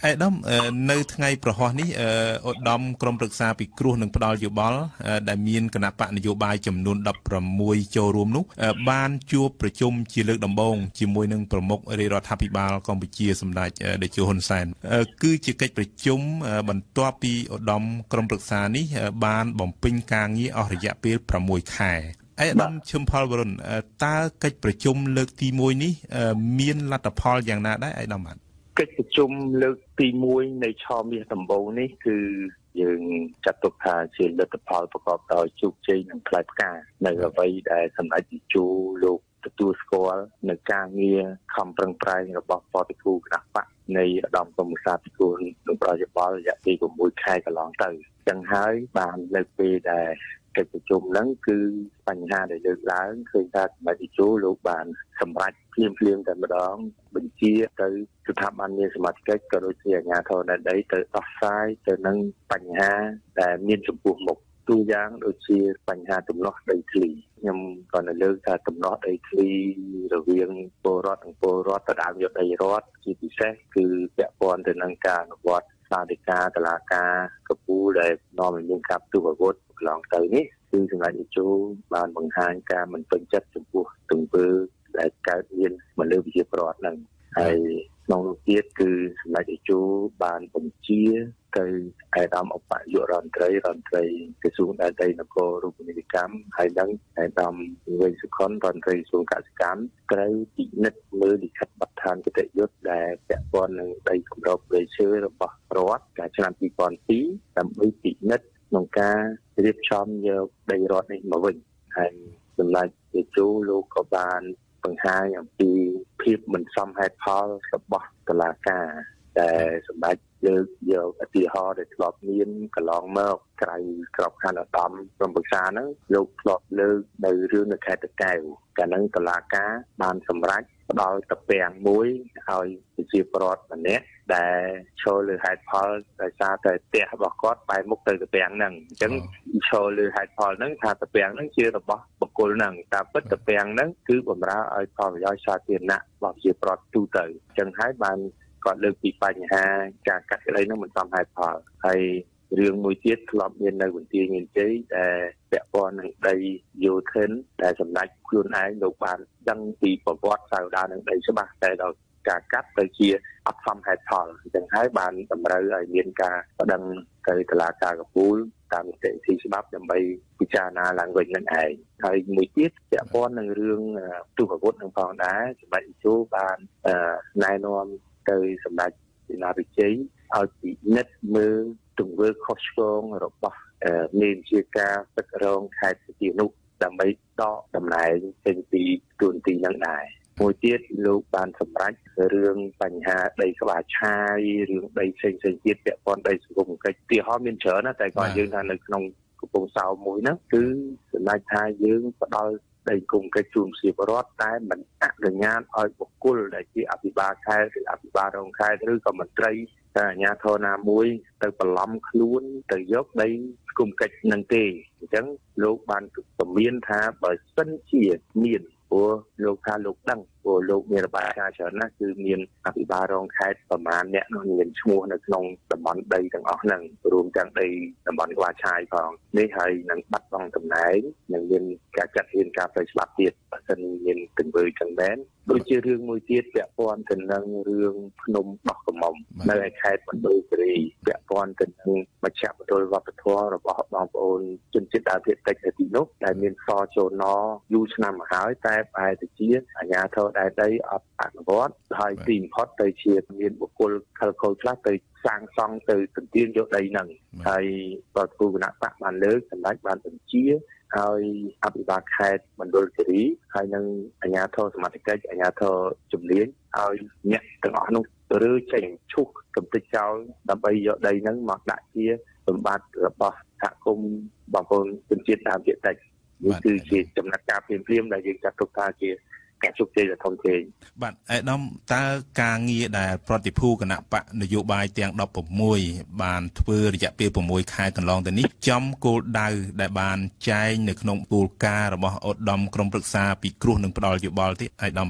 ឯកឧត្តមនៅថ្ងៃប្រហោះនេះឧត្តមក្រុមប្រឹក្សាពិគ្រោះនិងផ្ដល់យោបល់ដែលមានគណៈបកនយោបាយចំនួនដប់ប្រាំមួយចូលរួមនោះបានជួបប្រជុំជាលើកដំបូងជាមួយនឹងប្រមុខរាជរដ្ឋាភិបាលកម្ពុជាសម្ដេចតេជោហ៊ុនសែនគឺជាកិច្ចប្រជុំបន្ទាប់ពីឧត្តមក្រុមប្រឹក្សានេះបានបំពេញការងារអស់រយៈពេលប្រាំមួយខែឯកឧត្តមឈឹមផលវរុនតើកិច្ចប្រជុំលើកទីមួយនេះមានលទ្ធផលយ៉ាងណាដែរឯកឧត្តមបាទកិច្ចប្រជុំលើកទីមួយនៃឆមាសដំបូងនេះគឺយើងចាត់ទុកថាជាលទ្ធផលប្រកបដោយជោគជ័យនិងផ្លែផ្កានៅអ្វីដែលសម្ដេចតេជោលោកទទួលស្គាល់នៅការងារខំប្រឹងប្រែងរបស់បដិភូគណៈបកនៃឧត្តមក្រុមប្រឹក្សាពិគ្រោះនិងប្រយោបល់រយៈពេលប្រាំមួយខែកន្លងទៅចឹងហើយបានលើកពេលដែលកិច្ចប្រជុំហ្នឹងគឺបញ្ហាដែលលើកឡើងឃើញថាសម្ដេចតេជោលោកបានសម្រេចភ្លាមភ្លាមតែម្ដងបញ្ជាទៅស្ថាប័នមានសមត្ថកិច្ចក៏ដូចជាអាជ្ញាធរដែនដីទៅដោះស្រាយទៅនឹងបញ្ហាដែលមានចំពោះមុខទូយ៉ាងដូចជាបញ្ហាទំនាស់ដីធ្លីខ្ញុំក៏នៅលើកថាទំនាស់ដីធ្លីរវាងពលរដ្ឋនិងពលរដ្ឋទៅដើមយកដីរដ្ឋជាពិសេសគឺពាក់ព័ន្ធទៅនឹងការអនុវត្តសាធិការតុលាការកពូលដែលនាំឲ្យមានការផ្ទុះអាវុធកន្លងទៅនេះគឺសម្ដេចតេជោបានបង្ហាញការមិនពេញចិត្តចំពោះទង្វើដែលកើតមានមកលើប្រជាពលរដ្ឋហ្នឹងហើយក្នុងនោះទៀតគឺសម្ដេចតេជោបានបញ្ជាទៅឯកឧត្តមឧបនាយករដ្ឋមន្ត្រីរដ្ឋមន្ត្រីក្រសួងដែនដីនគររូបនីយកម្មហើយនិងឯកឧត្តមវិសុខុនរដ្ឋមន្ត្រីក្រសួងកសិកម្មត្រូវពិនិត្យមើលលិខិតបទដ្ឋានគតិយុត្តដែលពាក់ព័ន្ធនឹងដីគម្របព្រៃឈើរបស់រដ្ឋកាលឆ្នាំពីរពាន់ពីរដើម្បីពិនិត្យក្នុងការរៀបចំយកដីរដ្ឋនេះមកវិញហើយសម្ដេចតេជោលោកក៏បានបង្ហាញអំពីភាពមិនសមហេតុផលរបស់តុលាការតែសម្ដេចលើកយកឧទាហរណ៍ដែលធ្លាប់មានកន្លងមកក្រៅក្របខ័ណ្ឌឧត្តមក្រុមប្រឹក្សាហ្នឹងលោកធ្លាប់លើកនៅរឿងនៅខេត្តតាកែវកាលហ្នឹងតុលាការបានសម្រេចផ្ដល់តពាំងមួយឲ្យប្រជាពលរដ្ឋម្នាក់ដែលឈរលើហេតុផលដោយសារតែផ្ទះរបស់គាត់បែរមុខទៅតពាំងហ្នឹងអញ្ចឹងឈរលើហេតុផលហ្នឹងថាតពាំងហ្នឹងជារបស់បុគ្គលហ្នឹងតែពិតតពាំងហ្នឹងគឺបម្រើឲ្យផលប្រយោជន៍សាធារណៈរបស់ប្រជាពលរដ្ឋទូទៅអញ្ចឹងហើយបានគាត់លើកពីបញ្ហាការកាត់ក្តីនោះមិនសមហេតុផលហើយរឿងមួយទៀតធ្លាប់មាននៅបន្ទាយមានជ័យដែលពាក់ព័ន្ធនឹងដីយោធិនដែលសម្ដេចខ្លួនឯងលោកបានដឹងពីប្រវត្តិសាវតានឹងដីច្បាស់តែដល់ការកាត់ទៅជាអត់សមហេតុផលអញ្ចឹងហើយបានតម្រូវឲ្យមានការបដិងទៅតុលាការកពូលតាមនីតិវិធីច្បាប់ដើម្បីពិចារណាឡើងវិញនឹងឯងហើយមួយទៀតពាក់ព័ន្ធនឹងរឿងទុះអាវុធនឹងផងដែរសម្ដេចតេជោបានណែនាំទៅសម្ដេចសេនាបតីជ័យឲ្យពិនិត្យមើលទង្វើខុសឆ្គងរបស់មេបញ្ជាការទឹករងខេត្តជានោះដើម្បីដកតំណែងចេញពីទូនទីនឹងដែរមួយទៀតលោកបានសម្រេចរឿងបញ្ហាដីក្បាលឆាយរឿងដីផ្សេងផ្សេងទៀតពាក់ព័ន្ធដីសង្គមកិច្ចទីហោមានច្រើនណាស់តែគាត់យើងថានៅក្នុងកំពង់សោមមួយហ្នឹងគឺសម្ដេចថាយើងផ្ដល់ដីគុំកិច្ចជូនប្រជាពលរដ្ឋតែមិនអនុញ្ញាតឲ្យបុគ្គលដែលជាអភិបាលខេត្តឬអភិបាលរងខេត្តឬក៏មន្ត្រីតែអាជ្ញាធរណាមួយទៅបន្លំខ្លួនទៅយកដីគុំកិច្ចនឹងទេអញ្ចឹងលោកបានពមៀនថាបើសិនជាមានព្រោះលោកថាលោកដឹងព្រោះលោកមានរបាយការណ៍ច្រើនណាស់គឺមានអភិបាលរងខេត្តប្រមាណអ្នកនោះមានឈ្មោះនៅក្នុងតំបន់ដីទាំងអស់ហ្នឹងរួមទាំងដីតំបន់ក្បាលឆាយផងនេះហើយនឹងបាត់បង់តំណែងនឹងមានការចាត់វិធានការផ្លូវច្បាប់ទៀតបើសិនមានទង្វើចឹងមែនដូចជារឿងមួយទៀតពាក់ព័ន្ធទៅនឹងរឿងភ្នំដោះកមុំនៅឯខេត្តមណ្ឌលគិរីពាក់ព័ន្ធទៅនឹងមជ្ឈមណ្ឌលវប្បធម៌របស់បងប្អូនជនជាតិដើមភាគតិចនៅទីនោះដែលមានសចូលណយូរឆ្នាំមកហើយតែបែរទៅជាអាជ្ញាធរដែនដីអត់អនុវត្តហើយទីបំផុតទៅជាមានបុគ្គលខិលខូចខ្លះទៅសាងសង់ទៅទន្ទានយកដីហ្នឹងហើយរដ្ឋគណៈបកបានលើកសម្ដេចបានបញ្ជាឲ្យអភិបាលខេត្តមណ្ឌលគិរីហើយនឹងអាជ្ញាធរសមត្ថកិច្ចអាជ្ញាធរជំនាញឲ្យអ្នកទាំងអស់នោះរើចេញឈូសកំទេចចោលដើម្បីយកដីហ្នឹងមកដាក់ជាសម្បត្តិរបស់សហគមន៍បងប្អូនជនជាតិដើមភាគតិចនេះគឺជាចំណាត់ការភ្លាមៗដែលយើងចាត់ទុកថាជាការជោគជ័យដ៏ធំធេងបាទឯកឧត្តមតើការងារដែលប្រតិភូគណៈបកនយោបាយទាំងដប់ប្រាំមួយបានធ្វើរយៈពេលប្រាំមួយខែកន្លងទៅនេះចំគោលដៅដែលបានចែងនៅក្នុងគោលការណ៍របស់ឧត្តមក្រុមប្រឹក្សាពិគ្រោះនិងផ្ដល់យោបល់ទីឯកឧត្តមបាទ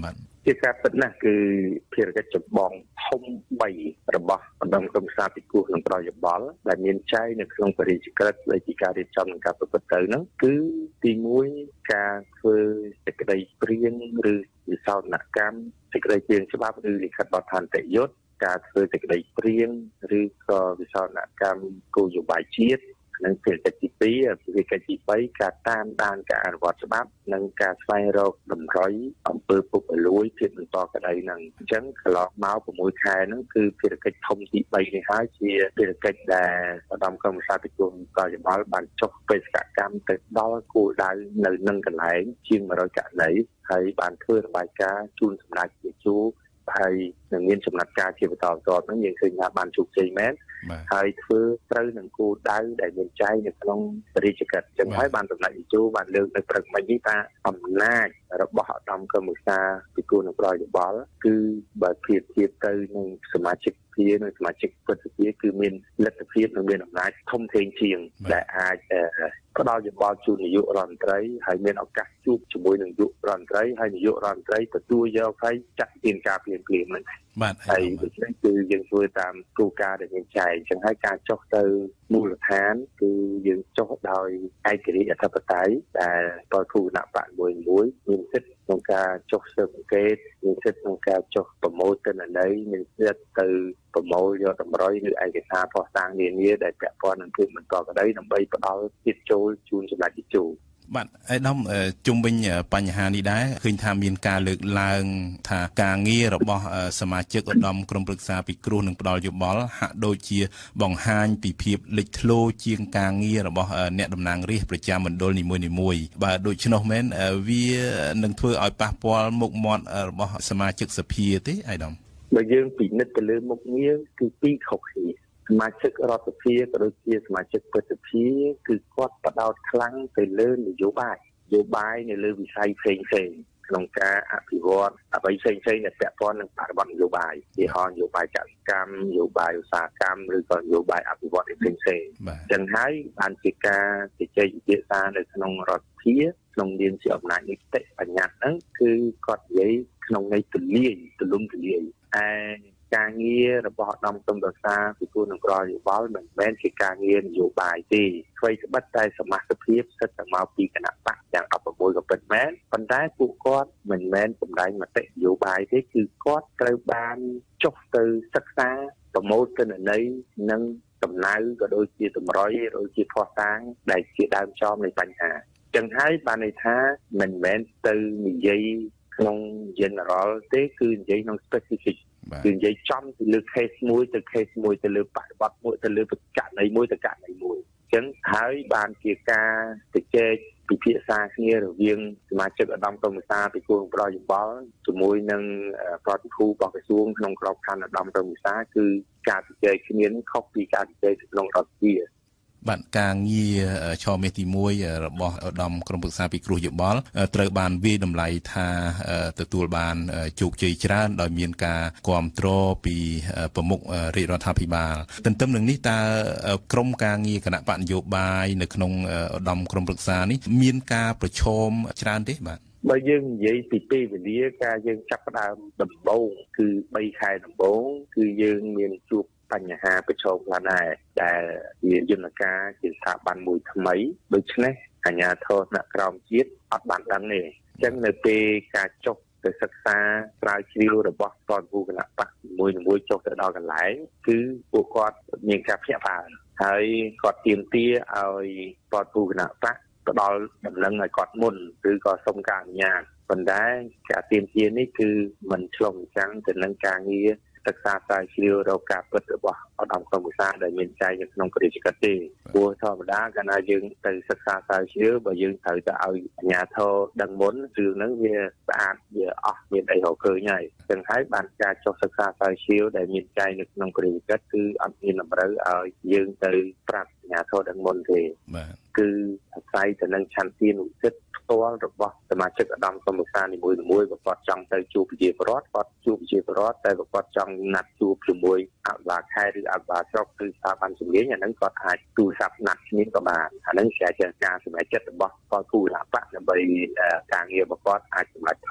ជាការពិតណាស់គឺភារកិច្ចចម្បងធំបីរបស់បណ្ដុំក្រុមប្រឹក្សាពិគ្រោះនិងផ្ដល់យោបល់ដែលមានចែងនៅក្នុងបរិយាកាសនៃការរៀបចំនិងការប្រព្រឹត្តទៅហ្នឹងគឺទីមួយការធ្វើសេចក្តីព្រៀងឬវិសោធនកម្មសេចក្តីព្រៀងច្បាប់ឬលិខិតបទដ្ឋានតិយុត្តការធ្វើសេចក្តីព្រៀងឬក៏វិសោធនកម្មគោលនយោបាយជាតិនិងភារកិច្ចទីពីរភារកិច្ចទីបីការតាមដានការអនុវត្តច្បាប់និងការស្វែងរកតម្រុយអំពើពុករលួយភាពបន្តក្តីហ្នឹងអញ្ចឹងកន្លងមកប្រមូលខែហ្នឹងគឺភារកិច្ចធំទីបីនេះហើយជាភារកិច្ចដែលឧត្តមក្រុមប្រឹក្សាពិគ្រោះនិងផ្ដល់យោបល់បានចុះបេសកកម្មទៅដល់គោលដៅនៅនឹងកន្លែងជាងone hundredករណីហើយបានធ្វើរបាយការណ៍ជូនសម្ដេចនាយកជួរហើយនឹងមានចំណាត់ការជាបន្តបន្ទាប់ហ្នឹងយើងឃើញថាបានជោគជ័យមែនហើយធ្វើត្រូវនឹងគោលដៅដែលមានចែងនៅក្នុងរាជកិច្ចចឹងហើយបានសម្ដេចនាយកជួរបានលើកនៅព្រឹកមិញនេះថាអំណាចរបស់ឧត្តមក្រុមប្រឹក្សាពិគ្រោះនិងផ្ដល់យោបល់គឺបើប្រៀបធៀបទៅនឹងសមាជិកភានិងសមាជិកព្រឹទ្ធសភាគឺមានលទ្ធភាពនិងមានអំណាចធំធេងជាងដែលអាចផ្ដល់យោបល់ជូននាយករដ្ឋមន្ត្រីហើយមានឱកាសជួបជាមួយនឹងនាយករដ្ឋមន្ត្រីហើយនាយករដ្ឋមន្ត្រីទទួលយកហើយចាត់ទានការភ្លាមៗហ្នឹងបាទហើយដូច្នេះគឺយើងធ្វើតាមគោលការណ៍ដែលមានចែងអញ្ចឹងហើយការចុះទៅមូលដ្ឋានគឺយើងចុះដោយឯករាជ្យអធិបតេយ្យដែលបរិភូគណៈបកមួយមួយមានសិទ្ធិក្នុងការចុះស៊ើបអង្កេតមានសិទ្ធិក្នុងការចុះប្រមូលទិន្នន័យមានសិទ្ធិទៅប្រមូលយកតម្រុយឬឯកសារភស្តុតាងនានាដែលពាក់ព័ន្ធនឹងភាពបន្តក្តីដើម្បីផ្ដល់ជាតិចូលជូនសម្ដេចនាយកជួរបាទឯកឧត្តមជុំវិញបញ្ហានេះដែរឃើញថាមានការលើកឡើងថាការងាររបស់សមាជិកឧត្តមក្រុមប្រឹក្សាពិគ្រោះនិងផ្ដល់យោបល់ហាក់ដូចជាបង្ហាញពីភាពលេចធ្លោជាងការងាររបស់អ្នកតំណាងរាស្ត្រប្រចាំមណ្ឌលនីមួយៗបាទដូច្នោះមែនវានឹងធ្វើឲ្យប៉ះពាល់មុខមាត់របស់សមាជិកសភាទេឯកឧត្តមបើយើងពិនិត្យទៅលើមុខងារគឺពីរខុសគ្នាសមាជិករដ្ឋសភាក៏ដូចជាសមាជិកព្រឹទ្ធសភាគឺគាត់បដោតខ្លាំងទៅលើនយោបាយនយោបាយនៅលើវិស័យផ្សេងផ្សេងក្នុងការអភិវឌ្ឍអ្វីផ្សេងផ្សេងដែលពាក់ព័ន្ធនឹងបរិបទនយោបាយជាហោនយោបាយកសិកម្មនយោបាយឧស្សាហកម្មឬក៏នយោបាយអភិវឌ្ឍន៍ផ្សេងផ្សេងចឹងហើយបានជាការជជែកពិភាក្សានៅក្នុងរដ្ឋសភាក្នុងនាមជាអំណាចនីតិបញ្ញត្តិហ្នឹងគឺគាត់និយាយក្នុងន័យទូលាយទូលំទូលាយឯការងាររបស់ឧត្តមក្រុមប្រឹក្សាពិគ្រោះនិងផ្ដល់យោបល់មិនមែនជាការងារនយោបាយទេអ្វីត្បិតតែសមាជិកភាពសិតតែមកពីគណៈបកទាំងដប់ប្រាំមួយក៏ពិតមែនប៉ុន្តែពួកគាត់មិនមែនសម្ដែងមតិនយោបាយទេគឺគាត់ត្រូវបានចុះទៅសិក្សាប្រមូលទិន្នន័យនិងដំណើរក៏ដូចជាតម្រុយឬជាភស្តុតាងដែលជាដើមចំនៃបញ្ហាចឹងហើយបានន័យថាមិនមែនទៅនិយាយក្នុង general ទេគឺនិយាយក្នុង specific គឺនិយាយចំទៅលើ case មួយទៅ case មួយទៅលើបរិបទមួយទៅលើករណីមួយទៅករណីមួយអញ្ចឹងហើយបានជាការជជែកពិភាក្សាគ្នារវាងសមាជិកឧត្តមក្រុមប្រឹក្សាពិគ្រោះផ្ដល់យោបល់ជាមួយនឹងប្រតិភូរបស់ក្រសួងក្នុងក្របខ័ណ្ឌឧត្តមក្រុមប្រឹក្សាគឺការជជែកគ្នានេះខុសពីការជជែកក្នុងរដ្ឋសភាបាទការងារឆមាសទីមួយរបស់ឧត្តមក្រុមប្រឹក្សាពិគ្រោះយោបល់ត្រូវបានវាយតម្លៃថាទទួលបានជោគជ័យច្រើនដោយមានការគាំទ្រពីប្រមុខរាជរដ្ឋាភិបាលទន្ទឹមនឹងនេះតើក្រុមការងារគណៈបកនយោបាយនៅក្នុងឧត្តមក្រុមប្រឹក្សានេះមានការប្រឈមច្រើនទេបាទបើយើងនិយាយពីពេលវេលាការយើងចាប់ផ្ដើមដំបូងគឺ3ខែដំបូងគឺយើងមានជួបបញ្ហាប្រឈមខ្លះដែរដែលជាយន្តការជាស្ថាប័នមួយថ្មីដូច្នេះអាជ្ញាធរថ្នាក់ក្រោមជាតិអត់បានដឹងទេអញ្ចឹងនៅពេលការចុះទៅសិក្សាស្រាវជ្រាវរបស់ប្រតិភូគណៈបកមួយមួយចុះទៅដល់កន្លែងគឺពួកគាត់មានការភ្ញាក់ផ្អើលហើយគាត់ទាមទារឲ្យប្រតិភូគណៈបកផ្ដល់ដំណឹងឲ្យគាត់មុនឬក៏សុំការអនុញ្ញាតប៉ុន្តែការទាមទារនេះគឺមិនឆ្លុះបញ្ចាំងទៅនឹងការងារសិក្សាស្រាវជ្រាវរកការពិតរបស់ឧត្តមក្រុមប្រឹក្សាដែលមានចែងនៅក្នុងរាជកិច្ចទេព្រោះធម្មតាកាលណាយើងទៅសិក្សាស្រាវជ្រាវបើយើងត្រូវទៅឲ្យអាជ្ញាធរដឹងមុនរឿងហ្នឹងវាស្អាតវាអស់មានអីរកឃើញហើយចឹងហើយបានការចុះសិក្សាស្រាវជ្រាវដែលមានចែងនៅក្នុងរាជកិច្ចគឺអត់មានតម្រូវឲ្យយើងទៅប្រាប់អាជ្ញាធរដឹងមុនទេបាទគឺអាស្រ័យទៅនឹងឆន្ទានុសិទ្ធិផ្ទាល់របស់សមាជិកឧត្តមក្រុមប្រឹក្សានីមួយៗបើគាត់ចង់ទៅជួបប្រជាពលរដ្ឋគាត់ជួបប្រជាពលរដ្ឋតែបើគាត់ចង់ណាត់ជួបជាមួយអភិបាលខេត្តឬអភិបាលស្រុកឬស្ថាប័នជំនាញអាហ្នឹងគាត់អាចទូរស័ព្ទណាត់គ្នាក៏បានអាហ្នឹងជាការសម្រេចចិត្តរបស់ពលរដ្ឋគូរៈបកដើម្បីការងាររបស់គាត់អាចសម្រេចផល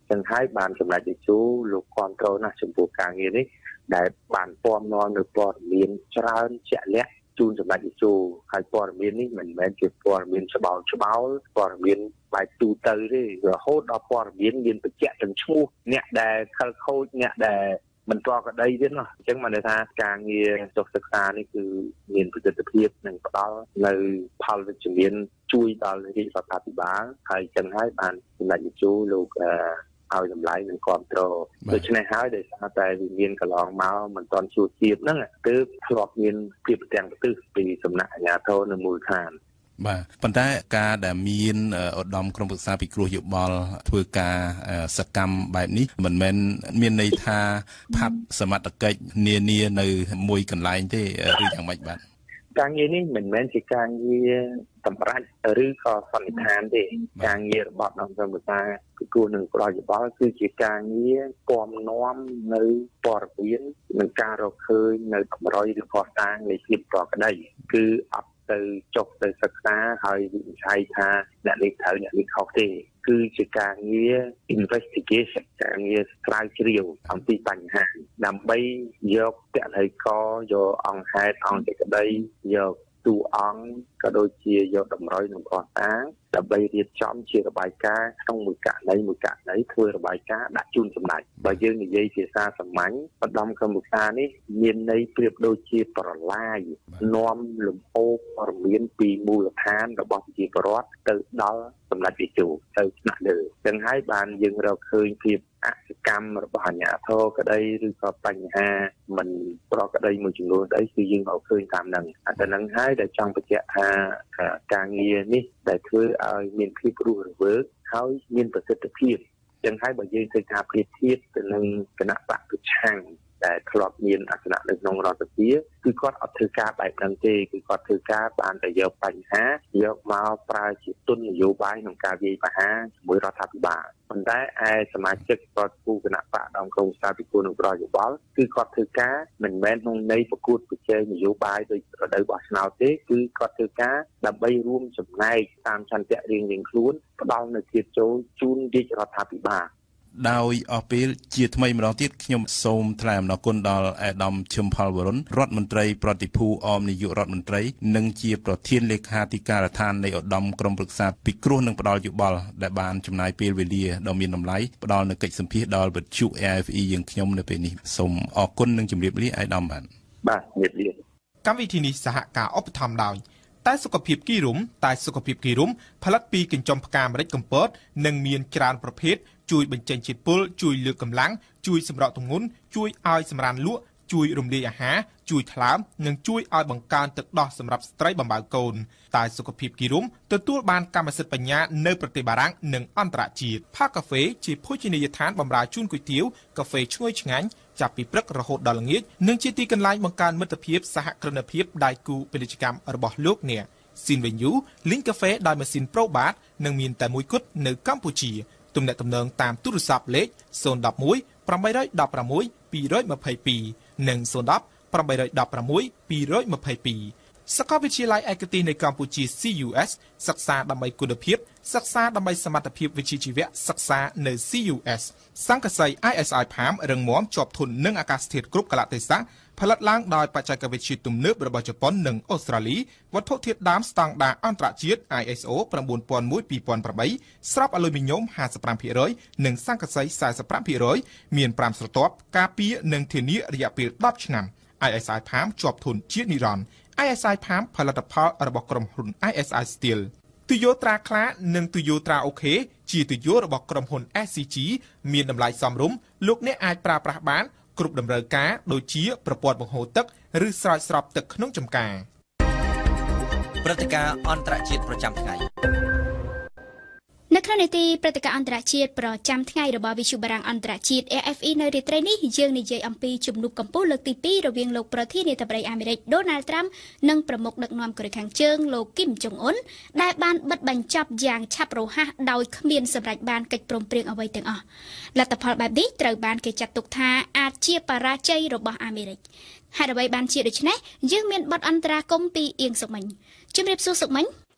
ចឹងហើយបានសម្ដេចតេជោលោកគ្រប់គ្រងណាស់ចំពោះការងារនេះដែលបានព័ត៌មាននៅព័ត៌មានច្រើនជាក់លាក់ជូនសម្ដេចតេជោហើយព័ត៌មាននេះមិនមែនជាព័ត៌មានច្បោលច្បោលព័ត៌មានបែបទូទៅទេរហូតដល់ព័ត៌មានមានបញ្ជាក់ទាំងឈ្មោះអ្នកដែលខលខូចអ្នកដែលមិនទាល់ក្តីទៀតណាអញ្ចឹងបានន័យថាការងារចុះសិក្សានេះគឺមានប្រសិទ្ធភាពនិងផ្ដល់នៅផលវិជ្ជមានជួយដល់រាជរដ្ឋាភិបាលហើយចឹងហើយបានសម្ដេចតេជោលោកឲ្យតម្លៃនិងគ្រប់គ្រងដូច្នេះហើយដោយសារតែវិមានកន្លងមកមិនទាន់ជួបទៀតហ្នឹងគឺធ្លាប់មានភាពប្រទាំងប្រទិសពីសំណាក់អាជ្ញាធរនៅមូលដ្ឋានបាទប៉ុន្តែការដែលមានឧត្តមក្រុមប្រឹក្សាពិគ្រោះយោបល់ធ្វើការសកម្មបែបនេះមិនមែនមានន័យថាផាត់សមត្ថកិច្ចនានានៅមួយកន្លែងទេឬយ៉ាងម៉េចបាទការងារនេះមិនមែនជាការងារសម្រាប់ឬក៏សន្និដ្ឋានទេការងាររបស់អង្គការប្រឹក្សាពិគ្រោះនិងផ្ដល់យោបល់គឺជាការងារពំនាំនៅព័ត៌មាននិងការរកឃើញនៅតម្រុយឬភស្តុតាងនៃភាពប្រក្រតីគឺអត់ទៅចុះទៅសិក្សាហើយវិនិច្ឆ័យថាអ្នកនេះត្រូវអ្នកនេះខុសទេគឺជាការងារ investigation ការងារស្រាវជ្រាវអំពីបញ្ហាដើម្បីយកតល័យកយកអង្គហេតុអង្គសេចក្តីយកទូអង្គក៏ដូចជាយកតម្រុយនឹងភស្តុតាងដើម្បីរៀបចំជារបាយការណ៍ក្នុងមួយករណីមួយករណីធ្វើរបាយការណ៍ដាក់ជូនសម្ដេចបើយើងនិយាយភាសាសាមញ្ញឧត្តមកម្មវិការនេះមានន័យប្រៀបដូចជាប្រឡាយនាំលំហូរព័ត៌មានពីមូលដ្ឋានរបស់ប្រជាពលរដ្ឋទៅដល់សម្ដេចតេជោទៅថ្នាក់លើចឹងហើយបានយើងរកឃើញភាពអសកម្មរបស់អាជ្ញាធរក្តីឬក៏បញ្ហាមិនប្រក្រតីមួយចំនួនស្អីគឺយើងរកឃើញតាមហ្នឹងអាទៅហ្នឹងហើយដែលចង់បញ្ជាក់ថាការងារនេះដែលធ្វើឲ្យមានភាពរស់រវើកហើយមានប្រសិទ្ធភាពចឹងហើយបើយើងឃើញថាប្រៀបធៀបទៅនឹងគណៈបកប្រឆាំងដែលធ្លាប់មានអាសនៈនៅក្នុងរដ្ឋសភាគឺគាត់អត់ធ្វើការបែបហ្នឹងទេគឺគាត់ធ្វើការបានតែយកបញ្ហាយកមកប្រើជាទុននយោបាយក្នុងការវាយប្រហារជាមួយរដ្ឋាភិបាលប៉ុន្តែឯសមាជិកប្រតិភូគណៈបកដំក្រុងស្ថាបពិគ្រោះនឹងប្រយោបល់គឺគាត់ធ្វើការមិនមែនក្នុងន័យប្រកួតប្រជែងនយោបាយដោយរដូវបោះឆ្នោតទេគឺគាត់ធ្វើការដើម្បីរួមចំណែកតាមឆន្ទៈរៀងៗខ្លួនផ្ដល់នូវភាពចូលជូនរាជរដ្ឋាភិបាលដោយអស់ពេលជាថ្មីម្ដងទៀតខ្ញុំសូមថ្លែងអំណរគុណដល់អាដាមឈឹមផលវរុនរដ្ឋមន្ត្រីប្រតិភូអមនាយករដ្ឋមន្ត្រីនិងជាប្រធានលេខាធិការដ្ឋាននៃឧត្តមក្រុមប្រឹក្សាពិគ្រោះនិងផ្ដល់យោបល់ដែលបានចំណាយពេលវេលាដ៏មានតម្លៃផ្ដល់នូវកិច្ចសម្ភាសដល់វិទ្យុ A F E យើងខ្ញុំនៅពេលនេះសូមអរគុណនិងជម្រាបលាអាដាមបាទបាទជម្រាបលាកម្មវិធីនេះសហការឧបត្ថម្ភដោយតែសុខភាពគីរុំតែសុខភាពគីរុំផលិតពីកញ្ចុំផ្កាម្រេចកំពតនិងមានច្រើនប្រភេទជួយបញ្ចេញជាតិពុលជួយលើកកម្លាំងជួយសម្រកទម្ងន់ជួយឲ្យសម្រានលក់ជួយរំលាយអាហារជួយថ្លើមនិងជួយឲ្យបង្កើនទឹកដោះសម្រាប់ស្ត្រីបំបៅកូនតែសុខភាពគីរុំទទួលបានកម្មសិទ្ធិបញ្ញានៅប្រទេសបារាំងនិងអន្តរជាតិផាកាហ្វេជាភោជនីយដ្ឋានបម្រើជូនគុយទាវកាហ្វេឈ្ងុយឆ្ងាញ់ចាប់ពីព្រឹករហូតដល់ល្ងាចនិងជាទីកន្លែងបង្កើនមិត្តភាពសហគ្រិនភាពដៃគូពាណិជ្ជកម្មរបស់លោកអ្នកស៊ីនវិញយូលីងកាហ្វេដោយម៉ាស៊ីន Probat និងមានតែមួយគត់នៅកម្ពុជាទំនាក់ទំនងតាមទូរស័ព្ទលេខศูนย์ หนึ่ง หนึ่ง แปด หนึ่ง หก สอง สอง สอง និងศูนย์ หนึ่ง แปด หนึ่ง หก สอง สอง สองសាកលវិទ្យាល័យឯកទេសនៅកម្ពុជា C U S សិក្សាដើម្បីគុណភាពសិក្សាដើម្បីសមត្ថភាពវិជ្ជាជីវៈសិក្សានៅ C U S សង្កសី I S I ផាមរឹងមាំជាប់ធន់នឹងអាកាសធាតុគ្រប់កលៈទេសៈផលិតឡើងដោយបច្ចេកវិទ្យាទំនើបរបស់ជប៉ុននិងអូស្ត្រាលីវត្ថុធាតុដើមស្តង់ដារអន្តរជាតិ I S O 9001 2008ស្រាប់អាលុយមីញ៉ូម ห้าสิบห้าភាគរយ និងសង្កសី สี่สิบห้าភាគរយ មានfiveស្រទាប់ការពារនិងធានារយៈពេលដប់ឆ្នាំ I S I ផាមជាប់ធន់ជានិរន្តរ៍ I S I ផាមផលិតផលរបស់ក្រុមហ៊ុន I S I Steel ទុយោត្រាខ្លានិងទុយោត្រាអូខេជាទុយោរបស់ក្រុមហ៊ុន S C G មានតម្លៃសមរម្យលោកអ្នកអាចប្រើប្រាស់បានគ្រប់តម្រូវការដូចជាប្រព័ន្ធបង្ហូរទឹកឬស្រោចស្រពទឹកក្នុងចម្ការព្រឹត្តិការណ៍អន្តរជាតិប្រចាំថ្ងៃនៅក្នុងនីតិព្រឹត្តិការណ៍អន្តរជាតិប្រចាំថ្ងៃរបស់វិទ្យុបារាំងអន្តរជាតិ A F E នៅរាត្រីនេះយើងនិយាយអំពីជំនួបកម្ពុជាលើកទីពីររវាងលោកប្រធានាធិបតីអាមេរិក Donald Trump និងប្រមុខដឹកនាំកូរ៉េខាងជើងលោក Kim Jong Un ដែលបានបិទបញ្ចប់យ៉ាងឆាប់រហ័សដោយគ្មានសម្រេចបានកិច្ចព្រមព្រៀងអ្វីទាំងអស់លទ្ធផលបែបនេះត្រូវបានគេចាត់ទុកថាអាចជាបរាជ័យរបស់អាមេរិកហេតុអ្វីបានជាដូច្នេះយើងមានបទអន្តរាគមន៍ពីអៀងសុកមិញជំរាបសួរសុកមិញ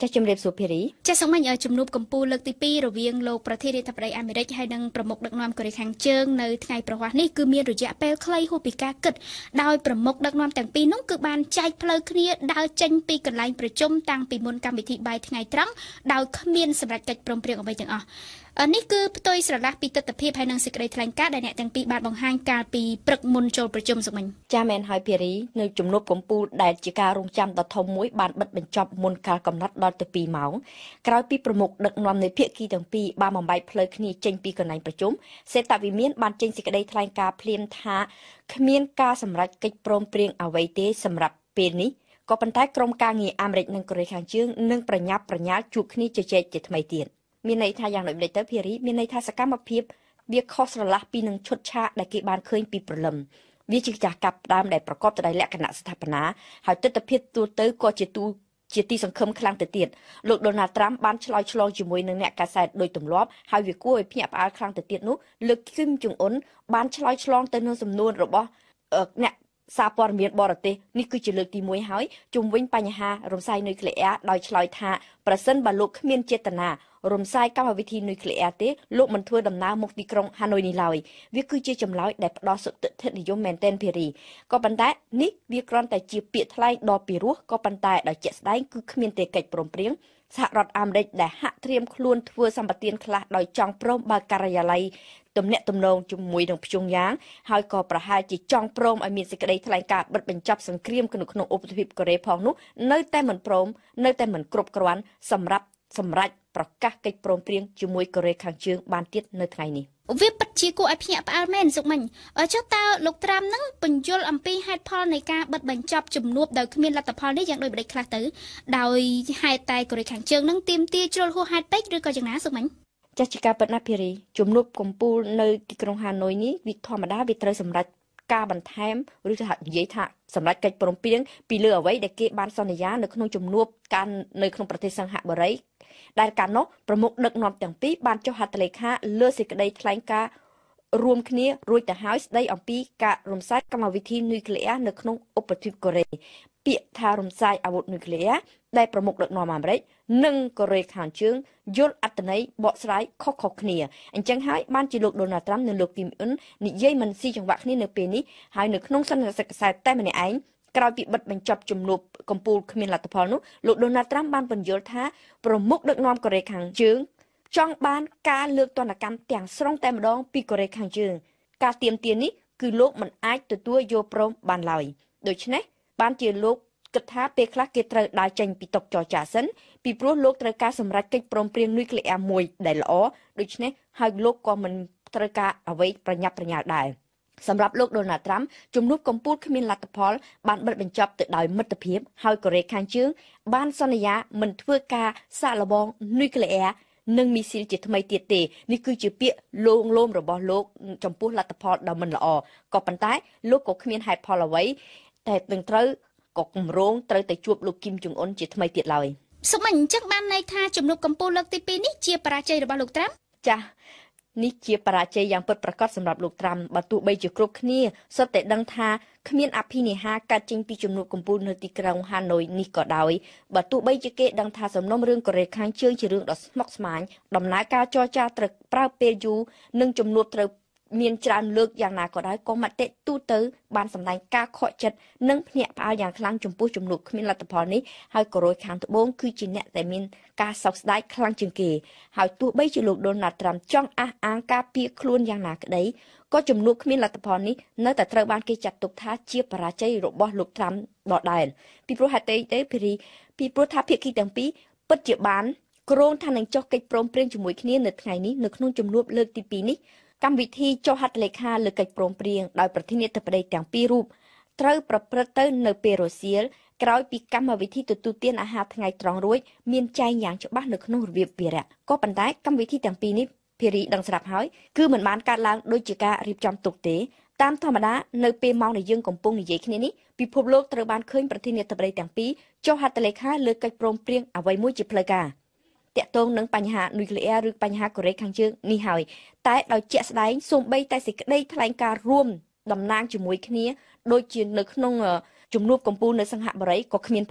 ចាស់ជំរាបសួរភារីចាស់សូមអញ្ជើញជំនួបកម្ពុជាលើកទីពីររវាងលោកប្រធានាធិបតីអាមេរិកហើយនិងប្រមុខដឹកនាំកូរ៉េខាងជើងនៅថ្ងៃប្រហ័សនេះគឺមានរយៈពេលខ្លីហួសពីការគិតដោយប្រមុខដឹកនាំទាំងពីរនោះគឺបានចែកផ្លូវគ្នាដើរចេញពីកន្លែងប្រជុំតាំងពីមុនកម្មវិធីបាយថ្ងៃត្រង់ដោយគ្មានសម្រេចកិច្ចព្រមព្រៀងអ្វីទាំងអស់នេះគឺផ្ទុយស្រឡះពីទស្សនវិជ្ជាហើយនិងសេចក្តីថ្លែងការណ៍ដែលអ្នកទាំងពីរបានបង្ហាញកាលពីព្រឹកមុនចូលប្រជុំសុមិញចាមែនហើយភារីនៅជំនួបកម្ពុជាដែលជាការរងចាំដ៏ធំមួយបានបិទបញ្ចប់មុនកាលកំណត់ដល់ទៅពីរម៉ោងក្រោយពីប្រមុខដឹកនាំនៃភាគីទាំងពីរបានបំបែកផ្លូវគ្នាចេញពីកន្លែងប្រជុំសេតវិមានបានចេញសេចក្តីថ្លែងការណ៍ភ្លាមថាគ្មានការសម្រេចកិច្ចព្រមព្រៀងអ្វីទេសម្រាប់ពេលនេះក៏ប៉ុន្តែក្រុមការងារអាមេរិកនិងកូរ៉េខាងជើងនឹងប្រញាប់ប្រញាល់ជួបគ្នាជជែកជាថ្មីទៀតមានន័យថាយ៉ាងដូចម្តេចទៅភារីមានន័យថាសកម្មភាពវាខុសស្រឡះពីនឹងឈុតឆាកដែលគេបានឃើញពីព្រលឹមវាជាចាស់កាប់ដើមដែលប្រកបទៅដោយលក្ខណៈស្ថាបនាហើយទស្សនវិជ្ជាទូទៅក៏ជាទូជាទីសង្ឃឹមខ្លាំងទៅទៀតលោកដូណាល់ត្រាំបានឆ្លើយឆ្លងជាមួយនឹងអ្នកកាសែតដោយទម្លាប់ហើយវាគួរឲ្យភ្ញាក់ផ្អើលខ្លាំងទៅទៀតនោះលោកគឹមចុងអ៊ុនបានឆ្លើយឆ្លងទៅនឹងសំណួររបស់អ្នកសារព័ត៌មានបរទេសនេះគឺជាលើកទីមួយហើយជុំវិញបញ្ហារំសាយនុយក្លេអ៊ែរដោយឆ្លើយថាប្រសិនបើលោកគ្មានចេតនារំសាយកម្មវិធីនុយក្លេអ៊ែរទេលោកមិនធ្វើដំណើរមកទីក្រុងហាណូយនេះឡើយវាគឺជាចម្លើយដែលផ្ដោតសុទ្ធិដ្ឋិនិយមមែនទែនភារីក៏ប៉ុន្តែនេះវាគ្រាន់តែជាពាក្យថ្លែងដ៏ពីរោះក៏ប៉ុន្តែដោយជាក់ស្ដែងគឺគ្មានទេកិច្ចព្រមព្រៀងសហរដ្ឋអាមេរិកដែលហាក់ត្រៀមខ្លួនធ្វើសម្បទានខ្លះដោយចង់ព្រមបើកការិយាល័យទំនាក់ទំនងជាមួយនឹងព្យុងយ៉ាងហើយក៏ប្រហែលជាចង់ព្រមឲ្យមានសេចក្តីថ្លែងការណ៍បិទបញ្ចប់សង្គ្រាមក្នុងក្នុងឧបទ្វីបកូរ៉េផងនោះនៅតែមិនព្រមនៅតែមិនគ្រប់គ្រាន់សម្រាប់សម្រាប់ប្រកាសកិច្ចព្រមព្រៀងជាមួយកូរ៉េខាងជើងបានទៀតនៅថ្ងៃនេះវាពិតជាគួរឲ្យភ្ញាក់ផ្អើលមែនសុកមិញចុះតើលោកត្រាំនឹងបញ្យល់អំពីហេតុផលនៃការបិទបញ្ចប់ជំនួបដោយគ្មានលទ្ធផលនេះយ៉ាងដូចម្តេចខ្លះទៅដោយហេតុតែកូរ៉េខាងជើងនឹងទាមទារជ្រុលហួសហេតុពេកឬក៏យ៉ាងណាសុកមិញចាស់ជាការពិតណាស់ភារីជំនួបកម្ពុជានៅទីក្រុងហាណូយនេះវាធម្មតាវាត្រូវសម្រេចការបន្ថែមឬថានិយាយថាសម្រាប់កិច្ចព្រមព្រៀងពីលើអ្វីដែលគេបានសន្យានៅក្នុងជំនួបការនៅក្នុងប្រទេសសិង្ហបុរីដែលកាលនោះប្រមុខដឹកនាំទាំងពីរបានចុះហត្ថលេខាលើសេចក្តីថ្លែងការណ៍រួមគ្នារួចទៅហើយស្តីអំពីការរំសាយកម្មវិធីនុយក្លេអ៊ែរនៅក្នុងឧបទ្វីបកូរ៉េពាក្យថារំសាយអាវុធនុយក្លេអ៊ែរដែលប្រមុខដឹកនាំអាមេរិកនិងកូរ៉េខាងជើងយល់អត្ថន័យបកស្រាយខុសៗគ្នាអញ្ចឹងហើយបានជាលោកដូណាល់ត្រាំនិងលោកគីមអ៊ុននិយាយមិនស៊ីចង្វាក់គ្នានៅពេលនេះហើយនៅក្នុងសន្និសីទកសែតតែម្នាក់ឯងក្រោយពីបិទបញ្ចប់ជំនួបកម្ពុជាគ្មានលទ្ធផលនោះលោកដូណាល់ត្រាំបានបញ្យល់ថាប្រមុខដឹកនាំកូរ៉េខាងជើងចង់បានការលើកទណ្ឌកម្មទាំងស្រុងតែម្ដងពីកូរ៉េខាងជើងការទាមទារនេះគឺលោកមិនអាចទទួលយកព្រមបានឡើយដូច្នេះបានជាលោកគិតថាពេលខ្លះគេត្រូវដើរចេញពីតុចរចាសិនពីព្រោះលោកត្រូវការសម្រេចកិច្ចព្រមព្រៀងនុយក្លេអ៊ែរមួយដែលល្អដូច្នេះហើយលោកក៏មិនត្រូវការអ្វីប្រញាប់ប្រញាល់ដែរសម្រាប់លោកដូណាល់ត្រាំជំនួបកម្ពុជាគ្មានលទ្ធផលបានបិទបញ្ចប់ទៅដោយមិត្តភាពហើយកូរ៉េខាងជើងបានសន្យាមិនធ្វើការសាកល្បងនុយក្លេអ៊ែរនិងមីស៊ីលជាថ្មីទៀតទេនេះគឺជាពាក្យលោងលោមរបស់លោកចំពោះលទ្ធផលដ៏មិនល្អក៏ប៉ុន្តែលោកក៏គ្មានហេតុផលអ្វីតែនឹងត្រូវក៏គម្រោងត្រូវតែជួបលោកគីមចុងអ៊ុនជាថ្មីទៀតឡើយសុំអញ្ចឹងបានន័យថាជំនួបកម្ពុជាលើកទីពីរនេះជាបរាជ័យរបស់លោកត្រាំចា៎នេះជាបរាជ័យយ៉ាងពិតប្រាកដសម្រាប់លោកត្រាំបើទោះបីជាគ្រប់គ្នាសុទ្ធតែដឹងថាគ្មានអភិនិហាកើតចេញពីជំនួបកម្ពុជានៅទីក្រុងហាណូយនេះក៏ដោយបើទោះបីជាគេដឹងថាសំណុំរឿងកូរ៉េខាងជើងជារឿងដ៏ស្មុគស្មាញដំណើរការចរចាត្រូវប្រើពេលយូរនិងជំនួបត្រូវមានច្រើនលើកយ៉ាងណាក៏ដោយក៏មតិទូទៅបានសម្ដែងការខកចិត្តនិងភ្ញាក់ផ្អើលយ៉ាងខ្លាំងចំពោះជំនួបគ្មានលទ្ធផលនេះហើយកូរ៉េខាងត្បូងគឺជាអ្នកដែលមានការសោកស្ដាយខ្លាំងជាងគេហើយទោះបីជាលោកដូណាល់ត្រាំចង់អះអាងការពារខ្លួនយ៉ាងណាក្តីក៏ជំនួបគ្មានលទ្ធផលនេះនៅតែត្រូវបានគេចាត់ទុកថាជាបរាជ័យរបស់លោកត្រាំដដែលពីព្រោះហេតុទេពីពីព្រោះថាភាគីទាំងពីរពិតជាបានគ្រោងថានឹងចុះកិច្ចព្រមព្រៀងជាមួយគ្នានៅថ្ងៃនេះនៅក្នុងជំនួបលើកទីពីរនេះកម្មវិធីចុះហត្ថលេខាលើកិច្ចព្រមព្រៀងដោយប្រធានាធិបតីទាំងពីររូបត្រូវប្រព្រឹត្តទៅនៅពេលរសៀលក្រោយពីកម្មវិធីទទួលទានអាហារថ្ងៃត្រង់រួចមានចែងយ៉ាងច្បាស់នៅក្នុងរបៀបវារៈក៏ប៉ុន្តែកម្មវិធីទាំងពីរនេះភារីដឹងស្រាប់ហើយគឺមិនបានកើតឡើងដោយជាការរៀបចំទុកទេតាមធម្មតានៅពេលម៉ោងដែលយើងកំពុងនិយាយគ្នានេះពិភពលោកត្រូវបានឃើញប្រធានាធិបតីទាំងពីរចុះហត្ថលេខាលើកិច្ចព្រមព្រៀងអ្វីមួយជាផ្លូវការតាក់ទងនឹងបញ្ហានុយក្លេអ៊ែរឬបញ្ហាកូរ៉េខាងជើងនេះហើយតែដោយជាក់ស្ដែងសូម្បីតែសេចក្តីថ្លែងការណ៍រួមតំណាងជាមួយគ្នាដូចជានៅក្នុងជំនួបកម្ពុជានៅសិង្ហបុរីក៏គ្មានផង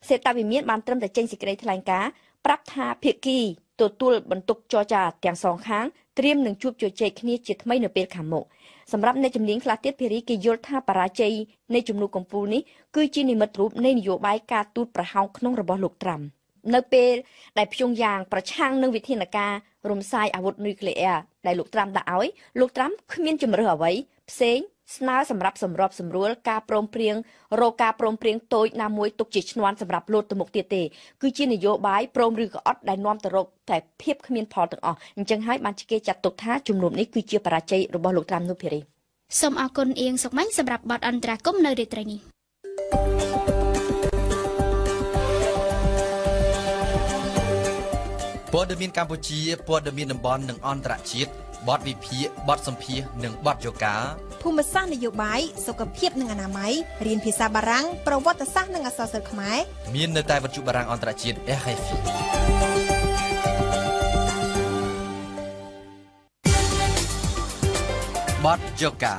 សេតាវិមានបានត្រឹមតែចេញសេចក្តីថ្លែងការណ៍ប្រាប់ថាភាគីទទួលបន្ទុកចរចាទាំងសងខាងត្រៀមនឹងជួបជជែកគ្នាជាថ្មីនៅពេលខាងមុខសម្រាប់អ្នកជំនាញខ្លះទៀតភារីគេយល់ថាបរាជ័យនៃជំនួបកំពូលនេះគឺជានិមិត្តរូបនៃនយោបាយការទូតប្រហោងក្នុងរបស់លោកត្រាំនៅពេលដែលព្យុងយ៉ាងប្រឆាំងនឹងវិធានការរំសាយអាវុធនុយក្លេអ៊ែរដែលលោកត្រាំដាក់ឲ្យលោកត្រាំគ្មានជំរឿសអ្វីផ្សេងស្នើសម្រាប់សម្របសម្រួលការព្រមព្រៀងរកការព្រមព្រៀងតូចណាមួយទុកជាឈ្នន់សម្រាប់លោតទៅមុខទៀតទេគឺជានយោបាយព្រមឬក៏អត់ដែលនាំទៅរកតែភាពគ្មានផលទាំងអស់អញ្ចឹងហើយបានគេចាត់ទុកថាជំនុំនេះគឺជាបរាជ័យរបស់លោកត្រាំនោះភារីសូមអរគុណអៀងសុកម៉ាញ់សម្រាប់បទអន្តរាគមន៍នៅរាត្រីនេះព័ត៌មានកម្ពុជាព័ត៌មានតំបន់និងអន្តរជាតិបទវិភាគបទសម្ភាសនិងបទយោការភូមិសាស្ត្រនយោបាយសុខភាពនិងអនាម័យរៀនភាសាបារាំងប្រវត្តិសាស្ត្រនិងអក្សរសិល្ប៍ខ្មែរមាននៅតែវិទ្យុបារាំងអន្តរជាតិ R F I បទយោការ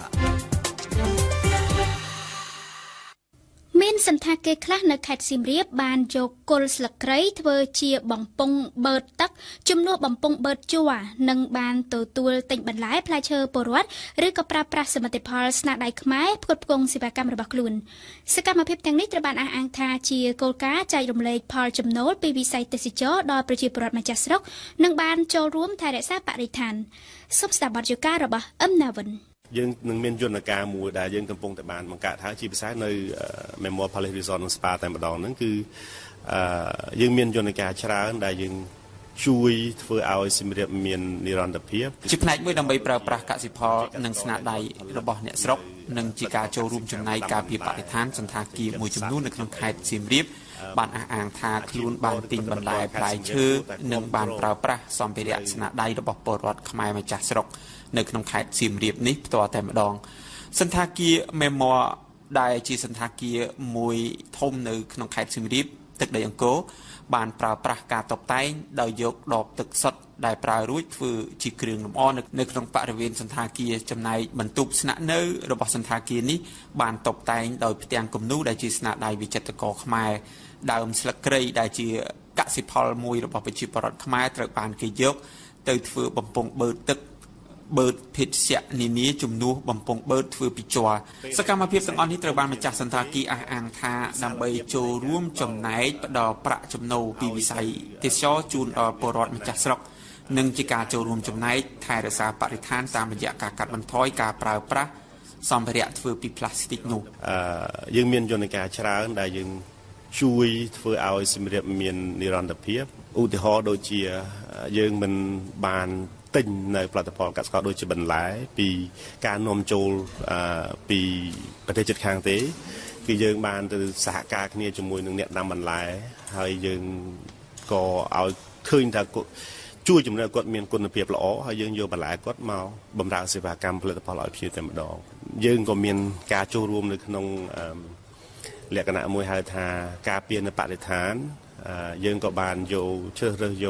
មានសន្តាគារខ្លះនៅខេត្តសៀមរាបបានយកគល់ស្លឹកគ្រៃធ្វើជាបំពង់បឺតទឹកជំនួសបំពង់បឺតជ័រនិងបានទទួលទិញបន្លែផ្លែឈើពលរដ្ឋឬក៏ប្រើប្រាស់សមិទ្ធផលស្នាដៃខ្មែរផ្គត់ផ្គង់សេវាកម្មរបស់ខ្លួនសកម្មភាពទាំងនេះត្រូវបានអះអាងថាជាគោលការណ៍ចែករំលែកផលចំណូលពីវិស័យទេសចរដល់ប្រជាពលរដ្ឋម្ចាស់ស្រុកនិងបានចូលរួមថែរក្សាបរិស្ថានសូមស្ដាប់បទយោការរបស់អឹមណាវិនយើងនឹងមានយន្តការមួយដែលយើងកំពុងតែបានបង្កើតហើយជាពិសេសនៅ Memorial Palace Resort និង Spa តែម្ដងហ្នឹងគឺយើងមានយន្តការច្រើនដែលយើងជួយធ្វើឲ្យសៀមរាបមាននិរន្តរភាពជាផ្នែកមួយដើម្បីប្រើប្រាស់កសិផលនិងស្នាដៃរបស់អ្នកស្រុកនិងជាការចូលរួមចំណែកការពារបរិស្ថានសន្តាគារមួយចំនួននៅក្នុងខេត្តសៀមរាបបានអះអាងថាខ្លួនបានទិញបន្លែផ្លែឈើនិងបានប្រើប្រាស់សម្ភារៈស្នាដៃរបស់ពលរដ្ឋខ្មែរម្ចាស់ស្រុកនៅក្នុងខេត្តសៀមរាបនេះផ្ទាល់តែម្ដងសន្តាគារ Memor ដែលជាសន្តាគារមួយធំនៅក្នុងខេត្តសៀមរាបទឹកដីអង្គរបានប្រើប្រាស់ការតុបតែងដោយយកដបទឹកសុទ្ធដែលប្រើរួចធ្វើជាគ្រឿងលម្អនៅក្នុងបរិវេណសន្តាគារចំណែកបន្ទប់ស្នាក់នៅរបស់សន្តាគារនេះបានតុបតែងដោយផ្ទាំងគំនូរដែលជាស្នាដៃវិចិត្រករខ្មែរដើមស្លឹកគ្រៃដែលជាកសិផលមួយរបស់ប្រជាពលរដ្ឋខ្មែរត្រូវបានគេយកទៅធ្វើបំពង់បឺតទឹកបឺតភេទជ្ជៈនានាជំនួសបំពង់បឺតធ្វើពីជ័រសកម្មភាពទាំងអស់នេះត្រូវបានម្ចាស់សន្តាគារអះអាងថាដើម្បីចូលរួមចំណែកផ្ដល់ប្រាក់ចំណូលពីវិស័យទេសចរជូនដល់ពលរដ្ឋម្ចាស់ស្រុកនិងជាការចូលរួមចំណែកថែរក្សាបរិស្ថានតាមរយៈការកាត់បន្ថយការប្រើប្រាស់សម្ភារៈធ្វើពីផ្លាស្ទិកនោះអឺយើងមានយន្តការច្រើនដែលយើងជួយធ្វើឲ្យសៀមរាបមាននិរន្តរភាពឧទាហរណ៍ដូចជាយើងមិនបានទិញនៅផលិតផលកសិកម្មដូចជាបន្លែពីការនាំចូលពីប្រទេសជិតខាងទេគឺយើងបានទៅសហការគ្នាជាមួយនឹងអ្នកដាំបន្លែហើយយើងក៏ឲ្យឃើញថាជួយជំរុញគាត់មានគុណភាពល្អហើយយើងយកបន្លែគាត់មកបម្រើសេវាកម្មផលិតផលឲ្យភ្ញៀវតែម្ដងយើងក៏មានការចូលរួមនៅក្នុងលក្ខណៈមួយហៅថាការពារនៅបរិស្ថានយើងក៏បានយកជ្រើសរើសយក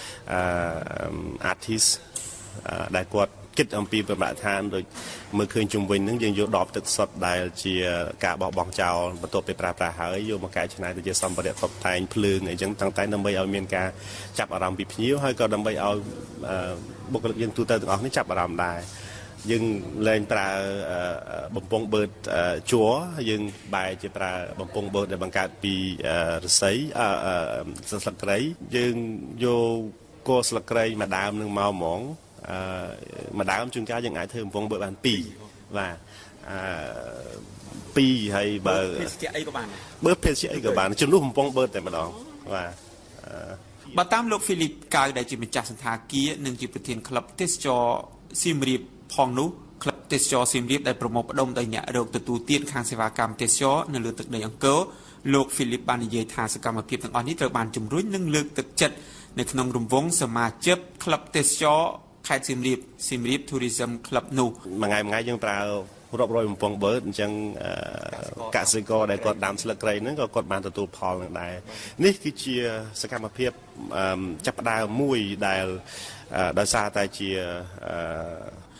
artist ដែលគាត់គិតអំពីបរិស្ថានដូចមើលឃើញជុំវិញហ្នឹងយើងយកដបទឹកសុទ្ធដែលជាការបោះបង់ចោលបន្ទាប់ពីប្រើប្រាស់ហើយយកមកកែច្នៃទៅជាសម្ភារៈតុបតែងភ្លើងអីចឹងតាំងតែដើម្បីឲ្យមានការចាប់អារម្មណ៍ពីភ្ញៀវហើយក៏ដើម្បីឲ្យបុគ្គលិកយើងទូទៅទាំងអស់នេះចាប់អារម្មណ៍ដែរយើងលែងប្រើបំពង់បឺតជ័រយើងបែរជាប្រើបំពង់បឺតដែលបង្កើតពីឫស្សីស្លឹកគ្រៃយើងយកគល់ស្លឹកគ្រៃមួយដើមនឹងមកហ្មងអឺមួយដើមជួនកាលយើងអាចធ្វើបំពង់បឺតបានពីរបាទអឺពីរហើយបើភេសជ្ជៈអីក៏បានបើភេសជ្ជៈអីក៏បានជំនួសបំពង់បឺតតែម្ដងបាទបើតាមលោកហ្វីលីបកៅដែលជាម្ចាស់សន្តាគារនិងជាប្រធានក្លឹបទេសចរសៀមរាបផងនោះក្លឹបទេសចរសៀមរាបដែលប្រមូលផ្ដុំដោយអ្នករកទទួលទានខាងសេវាកម្មទេសចរនៅលើទឹកដីអង្គរលោកហ្វីលីបបាននិយាយថាសកម្មភាពទាំងអស់នេះត្រូវបានជំរុញនិងលើកទឹកចិត្តនៅក្នុងរង្វង់សមាជិកក្លឹបទេសចរខេត្តសៀមរាបសៀមរាប Tourism Club នោះមួយថ្ងៃមួយថ្ងៃយើងប្រើរាប់រយបំពង់បឺតអញ្ចឹងកសិករដែលគាត់ដាំស្លឹកគ្រៃហ្នឹងក៏គាត់បានទទួលផលនឹងដែរនេះគឺជាសកម្មភាពចាប់ផ្ដើមមួយដែលដោយសារតែជា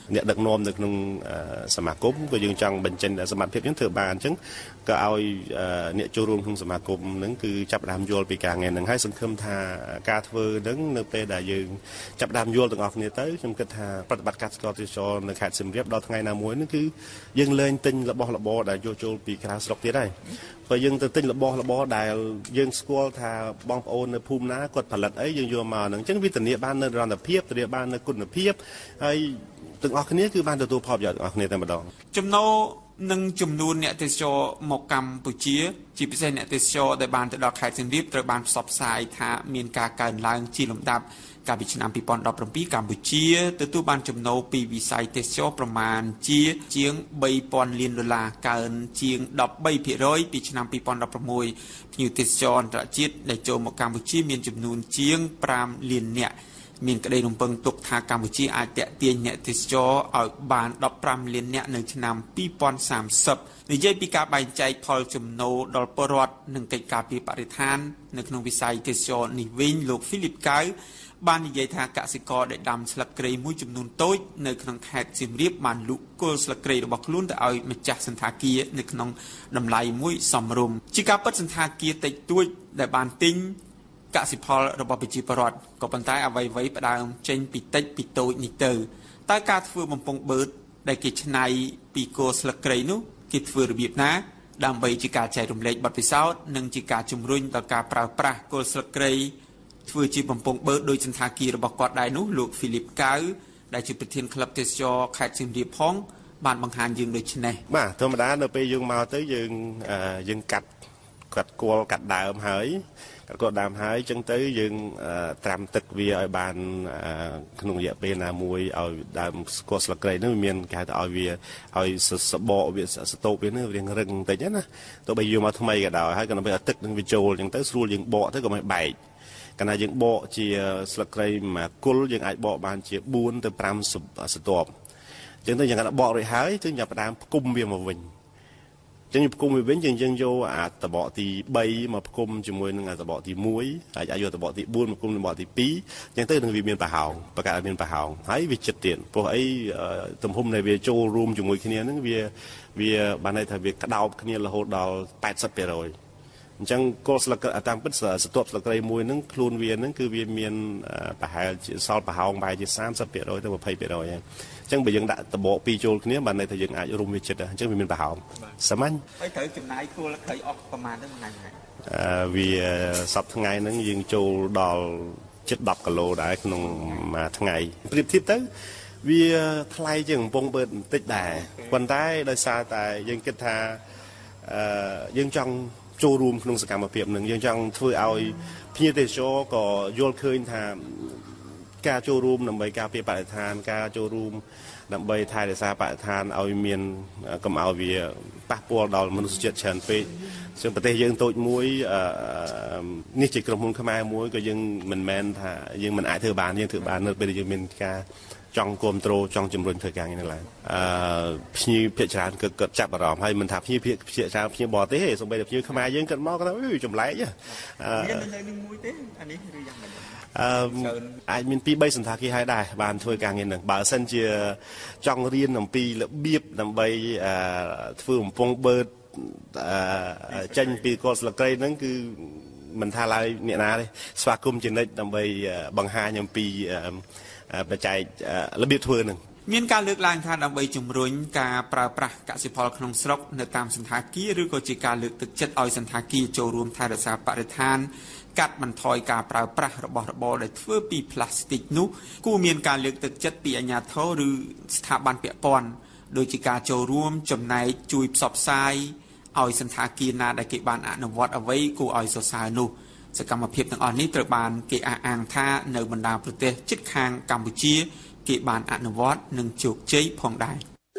អ្នកដឹកនាំនៅក្នុងសមាគមក៏យើងចង់បញ្ចេញសមត្ថភាពយើងធ្វើបានអញ្ចឹងក៏ឲ្យអ្នកចូលរួមក្នុងសមាគមហ្នឹងគឺចាប់ផ្ដើមយល់ពីការងារហ្នឹងហើយសង្ឃឹមថាការធ្វើហ្នឹងនៅពេលដែលយើងចាប់ផ្ដើមយល់ទាំងអស់គ្នាទៅខ្ញុំគិតថាប្រតិបត្តិការស្កលទេសចរនៅខេត្តសៀមរាបដល់ថ្ងៃណាមួយហ្នឹងគឺយើងលែងទិញរបស់របរដែលយកចូលពីក្រៅស្រុកទៀតហើយបើយើងទៅទិញរបស់របរដែលយើងស្គាល់ថាបងប្អូននៅភូមិណាគាត់ផលិតអីយើងយកមកហ្នឹងអញ្ចឹងវាធានាបាននៅនិរន្តរភាពធានាបាននៅគុណភាពហើយទាំងអស់គ្នាគឺបានទទួលផលប្រយោជន៍ទាំងអស់គ្នាតែម្ដងចំណូលនឹងចំនួនអ្នកទេសចរមកកម្ពុជាជាពិសេសអ្នកទេសចរដែលបានទៅដល់ខេត្តសៀមរាបត្រូវបានផ្សព្វផ្សាយថាមានការកើនឡើងជាលំដាប់កាលពីឆ្នាំពីរពាន់ដប់ប្រាំពីរកម្ពុជាទទួលបានចំណូលពីវិស័យទេសចរប្រមាណជាជាងបីពាន់លានដុល្លារកើនជាងដប់បីភាគរយពីឆ្នាំពីរពាន់ដប់ប្រាំមួយភ្ញៀវទេសចរអន្តរជាតិដែលចូលមកកម្ពុជាមានចំនួនជាងប្រាំលាននាក់មានក្តីរំពឹងទុកថាកម្ពុជាអាចទាក់ទាញអ្នកទេសចរឲ្យបានដប់ប្រាំលាននាក់នៅឆ្នាំពីរពាន់សាមសិបនិយាយពីការបែងចែកផលចំណូលដល់ពលរដ្ឋនិងកិច្ចការពីបរិស្ថាននៅក្នុងវិស័យទេសចរនេះវិញលោកហ្វីលីបកៅបាននិយាយថាកសិករដែលដាំស្លឹកគ្រៃមួយចំនួនតូចនៅក្នុងខេត្តសៀមរាបបានលក់គល់ស្លឹកគ្រៃរបស់ខ្លួនទៅឲ្យម្ចាស់សន្តាគារនៅក្នុងតម្លៃមួយសមរម្យជាការពិតសន្តាគារតិចតួចដែលបានទិញកសិផលរបស់ប្រជាពលរដ្ឋក៏ប៉ុន្តែអ្វីៗផ្ដើមចេញពីតិចពីតូចនេះទៅតើការធ្វើបំពង់បឺតដែលគេច្នៃពីគល់ស្លឹកគ្រៃនោះគេធ្វើរបៀបណាដើម្បីជាការចែករំលែកបទពិសោធន៍និងជាការជំរុញដល់ការប្រើប្រាស់គល់ស្លឹកគ្រៃធ្វើជាបំពង់បឺតដោយសន្តាគាររបស់គាត់ដែរនោះលោកហ្វីលីបកៅដែលជាប្រធានក្លឹបទេសចរខេត្តសៀមរាបផងបានបង្ហាញយើងដូចនេះបាទធម្មតានៅពេលយើងមកទៅយើងយើងកាត់កាត់គល់កាត់ដើមហើយគាត់ដើមហើយអញ្ចឹងទៅយើងត្រាំទឹកវាឲ្យបានក្នុងរយៈពេលណាមួយឲ្យដើមស្គាល់ស្លឹកគ្រៃនោះមានគេហៅថាឲ្យវាឲ្យសបកវាសតូបវានោះរៀងរឹងបន្តិចណាទោះបីយកមកថ្មីក៏ដោយហើយក៏ដើម្បីឲ្យទឹកនឹងវាចូលអញ្ចឹងទៅស្រួលយើងបកទៅក៏មិនបែកកាលណាយើងបកជាស្លឹកគ្រៃមួយគល់យើងអាចបកបានជាបួនទៅប្រាំសតបអញ្ចឹងទៅយ៉ាងណាបករួចហើយគឺចាប់ផ្ដើមផ្គុំវាមកវិញចឹងផ្គុំវាវិញយើងយើងយកអាតបកទីបីមកផ្គុំជាមួយនឹងអាតបកទីមួយហើយអាចយកតបកទីបួនមកផ្គុំនឹងតបកទីពីរចឹងទៅនឹងវាមានប្រហោងប្រកាសមានប្រហោងហើយវាចិត្តទៀតព្រោះអីទំហំនៃវាចូលរួមជាមួយគ្នាហ្នឹងវាវាបានន័យថាវាក្តោបគ្នារហូតដល់ប៉ែតសិបភាគរយអញ្ចឹងគល់ស្លឹកតាមពិតសន្ទប់ស្លឹកគ្រៃមួយហ្នឹងខ្លួនវាហ្នឹងគឺវាមានប្រហែលជាសល់ប្រហោងប្រហែលជាសាមសិបភាគរយទៅยี่สิบភាគរយហ្នឹងអញ្ចឹងបើយើងដាក់តបកពីរចូលគ្នាបានន័យថាយើងអាចរុំវាចិត្តអញ្ចឹងវាមានប្រហោងសាមញ្ញហើយត្រូវចំណាយគល់ស្លឹកគ្រៃអស់ប្រមាណទៅមួយថ្ងៃអឺវាសប្តាហ៍ថ្ងៃហ្នឹងយើងចូលដល់ជិតដប់គីឡូដែរក្នុងមួយថ្ងៃប្រៀបធៀបទៅវាថ្លៃជាងកំពង់បឺតបន្តិចដែរប៉ុន្តែដោយសារតែយើងគិតថាអឺយើងចង់ចូលរួមក្នុងសកម្មភាពនឹងយើងចង់ធ្វើឲ្យភ្ញៀវទេសចរក៏យល់ឃើញថាការចូលរួមដើម្បីការពារបរិស្ថានការចូលរួមដើម្បីថែរក្សាបរិស្ថានឲ្យមានកុំឲ្យវាប៉ះពាល់ដល់មនុស្សជាតិច្រើនពេកជាងប្រទេសយើងតូចមួយនេះជាក្រុមហ៊ុនខ្មែរមួយក៏យើងមិនមែនថាយើងមិនអាចធ្វើបានយើងធ្វើបាននៅពេលយើងមានការចង់គ្រប់គ្រងចង់ជំរុញធ្វើការងារនេះឡើងអឺភ្ញៀវភាគច្រើនគឺគាត់ចាប់អារម្មណ៍ហើយមិនថាភ្ញៀវភាគច្រើនភ្ញៀវបរទេសទេសូម្បីតែភ្ញៀវខ្មែរយើងគាត់មកគាត់ថាអឺចម្លែកអឺមាននៅនឹងមួយទេអានេះឬយ៉ាងម៉េចអឺអាចមានពីរបីសន្តាគារហើយដែរបានធ្វើការងារនឹងបើសិនជាចង់រៀនអំពីរបៀបដើម្បីអឺធ្វើបំពង់បឺតអឺចេញពីគល់ស្លឹកគ្រៃហ្នឹងគឺមិនថាឡើយអ្នកណាទេស្វាគមន៍ជានិច្ចដើម្បីបង្ហាញអំពីបច្ចេករបៀបធ្វើនឹងមានការលើកឡើងថាដើម្បីជំរុញការប្រើប្រាស់កសិផលក្នុងស្រុកនៅតាមសន្តាគារឬក៏ជាការលើកទឹកចិត្តឲ្យសន្តាគារចូលរួមថែរក្សាបរិស្ថានកាត់បន្ថយការប្រើប្រាស់របស់របរដែលធ្វើពីផ្លាស្ទិកនោះគួរមានការលើកទឹកចិត្តពីអាជ្ញាធរឬស្ថាប័នពាក់ព័ន្ធដោយជាការចូលរួមចំណែកជួយផ្សព្វផ្សាយឲ្យសន្តាគារណាដែលគេបានអនុវត្តអ្វីគួរឲ្យសរសើរនោះសកម្មភាពទាំងអស់នេះត្រូវបានគេអះអាងថានៅបណ្ដាប្រទេសជិតខាងកម្ពុជាគេបានអនុវត្តនិងជោគជ័យផងដែរ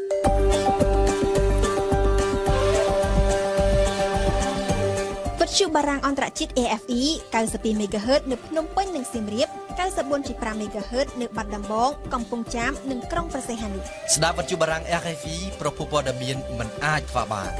វិទ្យុបារាំងអន្តរជាតិ เอ เอฟ อี เก้าสิบสอง មេហ្គាហឺត នៅភ្នំពេញនិងសៀមរាប เก้าสิบสี่ 5 មេហ្គាហឺត នៅបាត់ដំបងកំពង់ចាមនិងក្រុងព្រះសីហនុស្ដាប់វិទ្យុបារាំង เอ เอฟ อี ប្រភពព័ត៌មានមិនអាចខ្វះបាន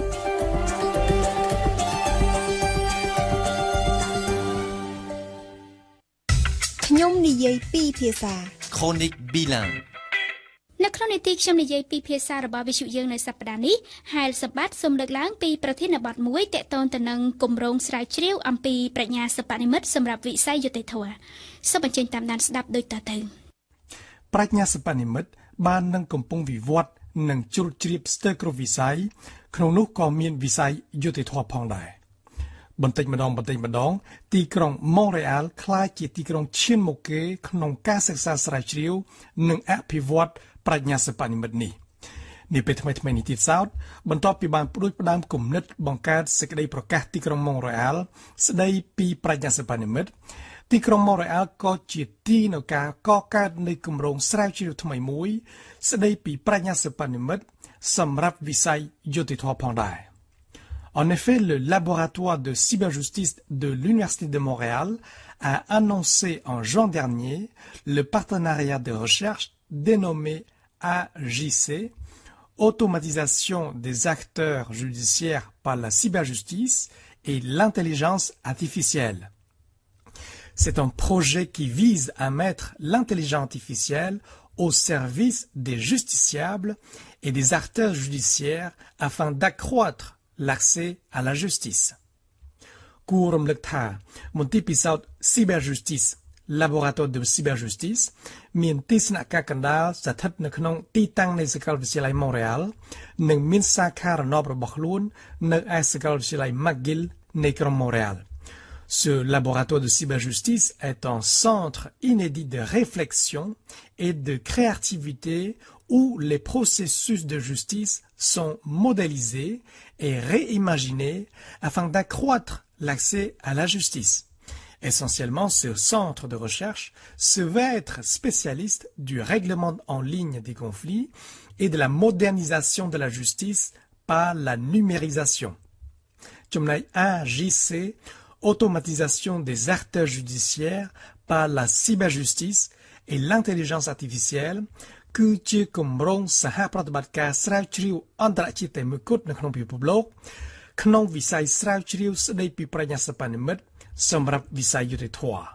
ខ្ញុំនិយាយពីរភាសា Chronique bilingue នៅក្នុងនីតិខ្ញុំនិយាយពីភាសារបស់វិទ្យុយើងនៅសប្តាហ៍នេះហែលសបាតសូមលើកឡើងពីប្រធានបទមួយទាក់ទងទៅនឹងគម្រោងស្រាវជ្រាវអំពីប្រាជ្ញាសិប្បនិម្មិតសម្រាប់វិស័យយុត្តិធម៌សូមអញ្ជើញតាមដានស្ដាប់ដូចតទៅប្រាជ្ញាសិប្បនិម្មិតបាននឹងកំពុងវិវត្តនិងជ្រួតជ្រាបស្ទើរគ្រប់វិស័យក្នុងនោះក៏មានវិស័យយុត្តិធម៌ផងដែរបន្តិចម្ដងបន្តិចម្ដងទីក្រុងម៉ុងរ៉េអាល់ក្លាយជាទីក្រុងឈានមុខគេក្នុងការសិក្សាស្រាវជ្រាវនិងអភិវឌ្ឍប្រាជ្ញាសិប្បនិម្មិតនេះនាពេលថ្មីថ្មីនេះទៀតសោតបន្ទាប់ពីបានផ្ដួចផ្ដើមគំនិតបង្កើតសេចក្តីប្រកាសទីក្រុងម៉ុងរ៉េអាល់ស្ដីពីប្រាជ្ញាសិប្បនិម្មិតទីក្រុងម៉ុងរ៉េអាល់ក៏ជាទីនៃការកកើតនៃគម្រោងស្រាវជ្រាវថ្មីមួយស្ដីពីប្រាជ្ញាសិប្បនិម្មិតសម្រាប់វិស័យយុត្តិធម៌ផងដែរEn effet, le laboratoire de cyberjustice de l'Université de Montréal a annoncé en juin dernier le partenariat de recherche dénommé A J C, Automatisation des acteurs judiciaires par la cyberjustice et l'intelligence artificielle. C'est un projet qui vise à mettre l'intelligence artificielle au service des justiciables et des acteurs judiciaires afin d'accroître l'accès à la justice. គួររំលឹកថាមន្ទីរពិសោធន៍ Cyberjustice Laboratoire de Cyberjustice មានទីស្នាក់ការកណ្ដាលស្ថិតនៅក្នុងទីតាំងនៃសាកលវិទ្យាល័យ Montréal និងមានសាខារណបរបស់ខ្លួននៅឯសាកលវិទ្យាល័យ McGill នៃក្រុង Montréal. Ce laboratoire de cyberjustice est un centre inédit de réflexion et de créativité où les processus de justice sont modélisés et réimaginés afin d'accroître l'accès à la justice. Essentiellement, ce centre de recherche se veut être spécialiste du règlement en ligne des conflits et de la modernisation de la justice par la numérisation.ចំណែក A J C Automatisation des acteurs judiciaires par la cyberjustice et l'intelligence artificielle គឺជាគម្រោងសហប្រតិបត្តិការស្រាវជ្រាវអន្តរជាតិតែមួយគត់នៅក្នុងពិភពលោកក្នុងវិស័យស្រាវជ្រាវស្ដីពីប្រាជ្ញាសិប្បនិម្មិតសម្រាប់វិស័យយុត្តិធម៌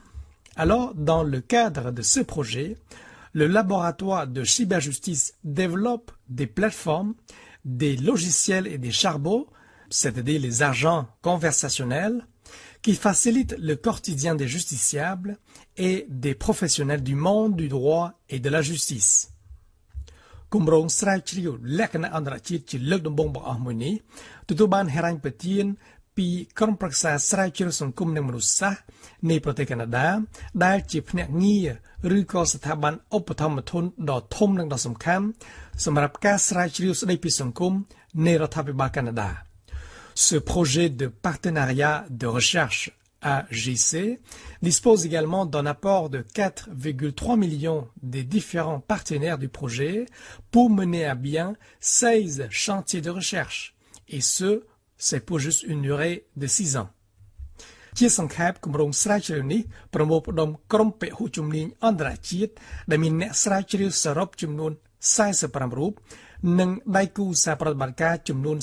Alors, dans le cadre de ce projet, le laboratoire de cyberjustice développe des plateformes, des logiciels et des charbons, c'est-à-dire les agents conversationnels, qui facilitent le quotidien des justiciables et des professionnels du monde du droit et de la justice. គម្រោងស្រាវជ្រាវលក្ខណៈអន្តរជាតិជាលើកដំបូងបង្អស់មួយនេះទទួលបានហិរញ្ញប្បទានពីក្រុមប្រឹក្សាស្រាវជ្រាវសង្គមនិងមនុស្សសាស្ត្រនៃប្រទេសកាណាដាដែលជាភ្នាក់ងារឬក៏ស្ថាប័នឧបត្ថម្ភធនដ៏ធំនិងដ៏សំខាន់សម្រាប់ការស្រាវជ្រាវស្ដីពីសង្គមនៃរដ្ឋាភិបាលកាណាដា Ce projet de partenariat de recherche A J C dispose également d'un apport de quatre virgule trois millions des différents partenaires du projet pour mener à bien seize chantiers de recherche. Et ce, c'est pour juste une durée de six ans. ជាសង្ខេបគម្រោងស្រាវជ្រាវនេះប្រមូលផ្ដុំក្រុមពហុជំនាញអន្តរជាតិដែលមានអ្នកស្រាវជ្រាវសរុបចំនួន45រូបនិងដៃគូសហប្រតិបត្តិការចំនួន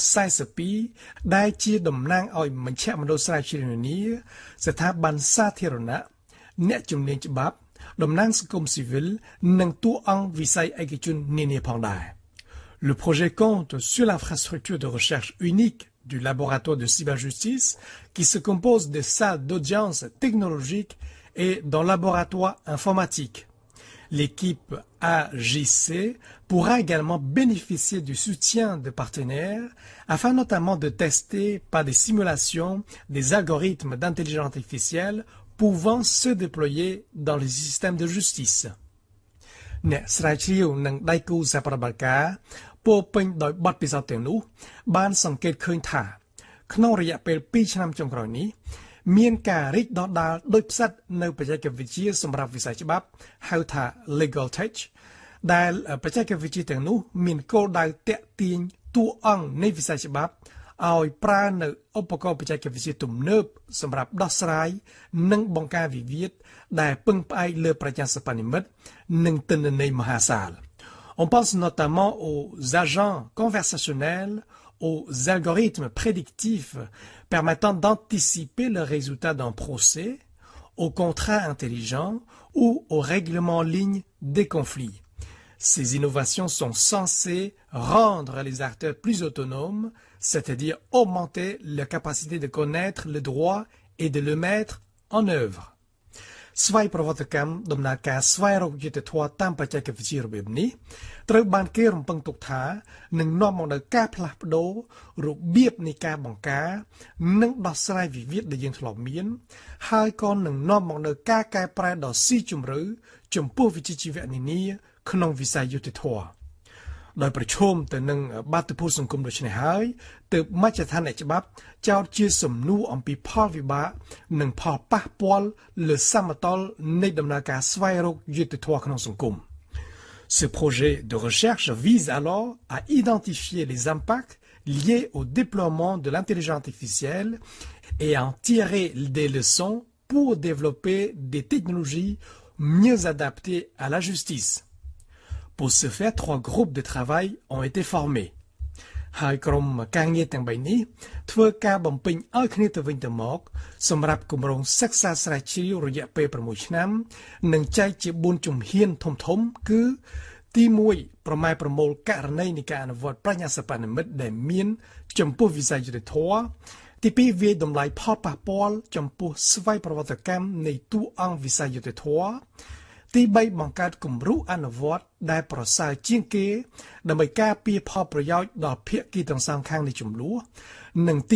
42ដែលជាតំណាងឲ្យមជ្ឈមណ្ឌលស្រាវជ្រាវនានាស្ថាប័នសាធារណៈអ្នកជំនាញច្បាប់តំណាងសង្គមស៊ីវិលនិងតួអង្គវិស័យឯកជននានាផងដែរ Le projet compte sur l'infrastructure de recherche unique du laboratoire de cyberjustice qui se compose de salles d'audience technologiques et d'un laboratoire informatique. L'équipe A J C pourra également bénéficier du soutien de partenaires afin notamment de tester par des simulations des algorithmes d'intelligence artificielle pouvant se déployer dans les systèmes de justice. អ្នកស្រាវជ្រាវនិងដៃគូសហប្រតិបត្តិការពោពេញដោយបទពិសោធន៍ទាំងនោះបានសង្កេតឃើញថាក្នុងរយៈពេលពីរឆ្នាំចុងក្រោយនេះមានការរីកដុះដាលដោយផ្សិតនៅបច្ចេកវិទ្យាសម្រាប់វិស័យច្បាប់ហៅថា legal tech ដែលបច្ចេកវិទ្យាទាំងនោះមានគោលដៅទាក់ទាញតួអង្គនៃវិស័យច្បាប់ឲ្យប្រើនៅឧបករណ៍បច្ចេកវិទ្យាទំនើបសម្រាប់ដោះស្រាយនិងបង្ការវិវាទដែលពឹងផ្អែកលើប្រាជ្ញាសិប្បនិម្មិតនិងទិន្នន័យមហាសាល On pense notamment aux agents conversationnels, aux algorithmes prédictifs permettant d'anticiper le résultat d'un procès, aux contrats intelligents ou au règlement en ligne des conflits. Ces innovations sont censées rendre les acteurs plus autonomes, c'est-à-dire augmenter leur capacité de connaître le droit et de le mettre en œuvre. ស្វ័យប្រវត្តិកម្មដំណើរការស្វែងរកយុត្តិធម៌តាមបច្ចេកវិទ្យារបៀបនេះត្រូវបានគេរំពឹងទុកថានឹងនាំមកនូវការផ្លាស់ប្ដូររបៀបនៃការបង្ការនិងដោះស្រាយវិវាទដែលយើងធ្លាប់មានហើយក៏នឹងនាំមកនូវការកែប្រែដ៏ស៊ីជម្រៅចំពោះវិជ្ជាជីវៈនានាក្នុងវិស័យយុត្តិធម៌ដោយប្រឈមទៅនឹងបាតុភូតសង្គមដូចនេះហើយទើបមជ្ឈដ្ឋានច្បាប់ចោទជាសំណួរអំពីផលវិបាកនិងផលប៉ះពាល់លើសមតុល្យនៃដំណើរការស្វែងរកយុត្តិធម៌ក្នុងសង្គម Ce projet de recherche vise alors à identifier les impacts liés au déploiement de l'intelligence artificielle et à en tirer des leçons pour développer des technologies mieux adaptées à la justice.Pour ce faire, trois groupes de travail ont été formés. ហើយក្រុមការងារទាំងបីនេះធ្វើការបំពេញឲ្យគ្នាទៅវិញទៅមកសម្រាប់គម្រោងសិក្សាស្រាវជ្រាវរយៈពេល6ឆ្នាំនិងចែកជា4ជំហានធំៗគឺទី1ប្រម៉ែប្រមូលករណីនៃការអនុវត្តប្រាជ្ញាសិប្បនិម្មិតដែលមានចំពោះវិស័យយុត្តិធម៌ទី2វាយតម្លៃផលប៉ះពាល់ចំពោះស្វ័យប្រវត្តិកម្មនៃតួអង្គវិស័យយុត្តិធម៌ទី3បង្កើតគំរូអនុវត្តដែលប្រសើរជាងគេដើម្បីការពារផលប្រយោជន៍ដល់ភាគីទាំងសងខាងនៃចំនួននិងទី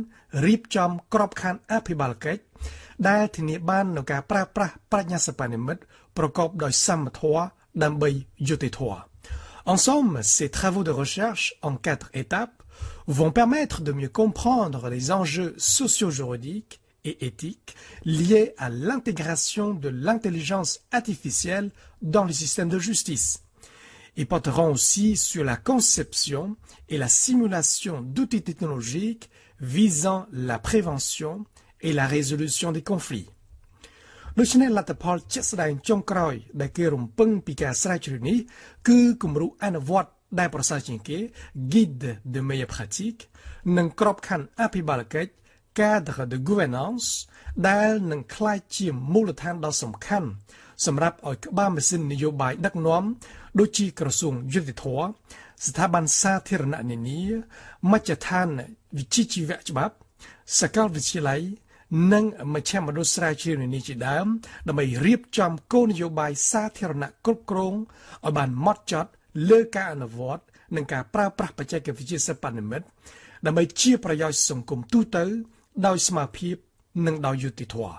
4រៀបចំក្របខ័ណ្ឌអភិបាលកិច្ចដែលធានាបាននូវការប្រើប្រាស់ប្រាជ្ញាសិប្បនិម្មិតប្រកបដោយសមធម៌ដើម្បីយុត្តិធម៌ En somme, ces travaux de recherche en quatre étapes vont permettre de mieux comprendre les enjeux socio-juridiques et éthiques liés à l'intégration de l'intelligence artificielle dans le système de justice. Ils porteront aussi sur la conception et la simulation d'outils technologiques visant la prévention et la résolution des conflits. ដូច្នេះលទ្ធផលជាក់ស្ដែងចុងក្រោយដែលគេរំពឹងពីការស្រាវជ្រាវនេះគឺគំរូអនុវត្តដែលប្រសើរជាងគេ Guide de meilleure pratique និងក្របខ័ណ្ឌអភិបាលកិច្ច Cadre de gouvernance ដែលនឹងក្លាយជាមូលដ្ឋានដ៏សំខាន់សម្រាប់ឲ្យក្បាលម៉ាស៊ីននយោបាយដឹកនាំដូចជាក្រសួងយុតិធធម៌ស្ថាប័នសាធារណៈនានាមជ្ឈដ្ឋានវិជ្ជាជីវៈច្បាប់សាកលវិទ្យាល័យនិងមជ្ឈមណ្ឌលស្រាវជ្រាវនានាជាដើមដើម្បីរៀបចំគោលនយោបាយសាធារណៈគ្រប់គ្រងឲ្យបានម៉ត់ចត់លើការអនុវត្តនិងការប្រើប្រាស់បច្ចេកវិទ្យាសិប្បនិម្មិតដើម្បីជាប្រយោជន៍សង្គមទូទៅដោយស្មារតីនិងដោយយុត្តិធម៌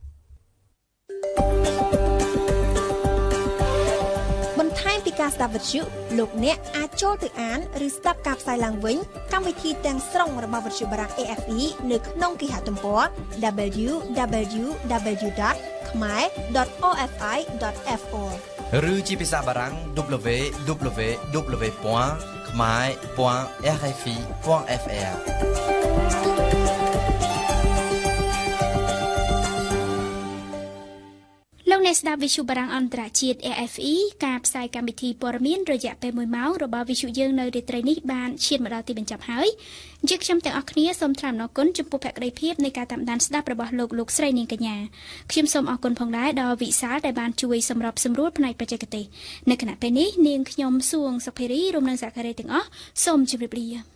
បន្ថែមពីការស្ដាប់វិទ្យុលោកអ្នកអាចចូលទៅអានឬស្ដាប់ការផ្សាយឡើងវិញកម្មវិធីទាំងស្រុងរបស់វិទ្យុបារាំង A F E នៅក្នុងគេហទំព័រ double-u double-u double-u ដត khmer ដត o f i ដត f o ឬជាភាសាបារាំង double-u double-u double-u ពណ៌ khmer ពណ៌ r f i ពណ៌ f r លោកអ្នកស្ដាប់វិទ្យុបារាំងអន្តរជាតិ A F E ការផ្សាយកម្មវិធីព័ត៌មានរយៈពេលមួយម៉ោងរបស់វិទ្យុយើងនៅរាត្រីនេះបានឈានមកដល់ទីបញ្ចប់ហើយយើងខ្ញុំទាំងអស់គ្នាសូមថ្លែងអំណរគុណចំពោះភក្ដីភាពនៃការតាមដានស្ដាប់របស់លោកលោកស្រីនាងកញ្ញាខ្ញុំសូមអរគុណផងដែរដល់វិសាលដែលបានជួយសម្របសម្រួលផ្នែកបច្ចេកទេសនៅគណៈពេលនេះនាងខ្ញុំសួងសុភេរីរួមនឹងសហការីទាំងអស់សូមជម្រាបលា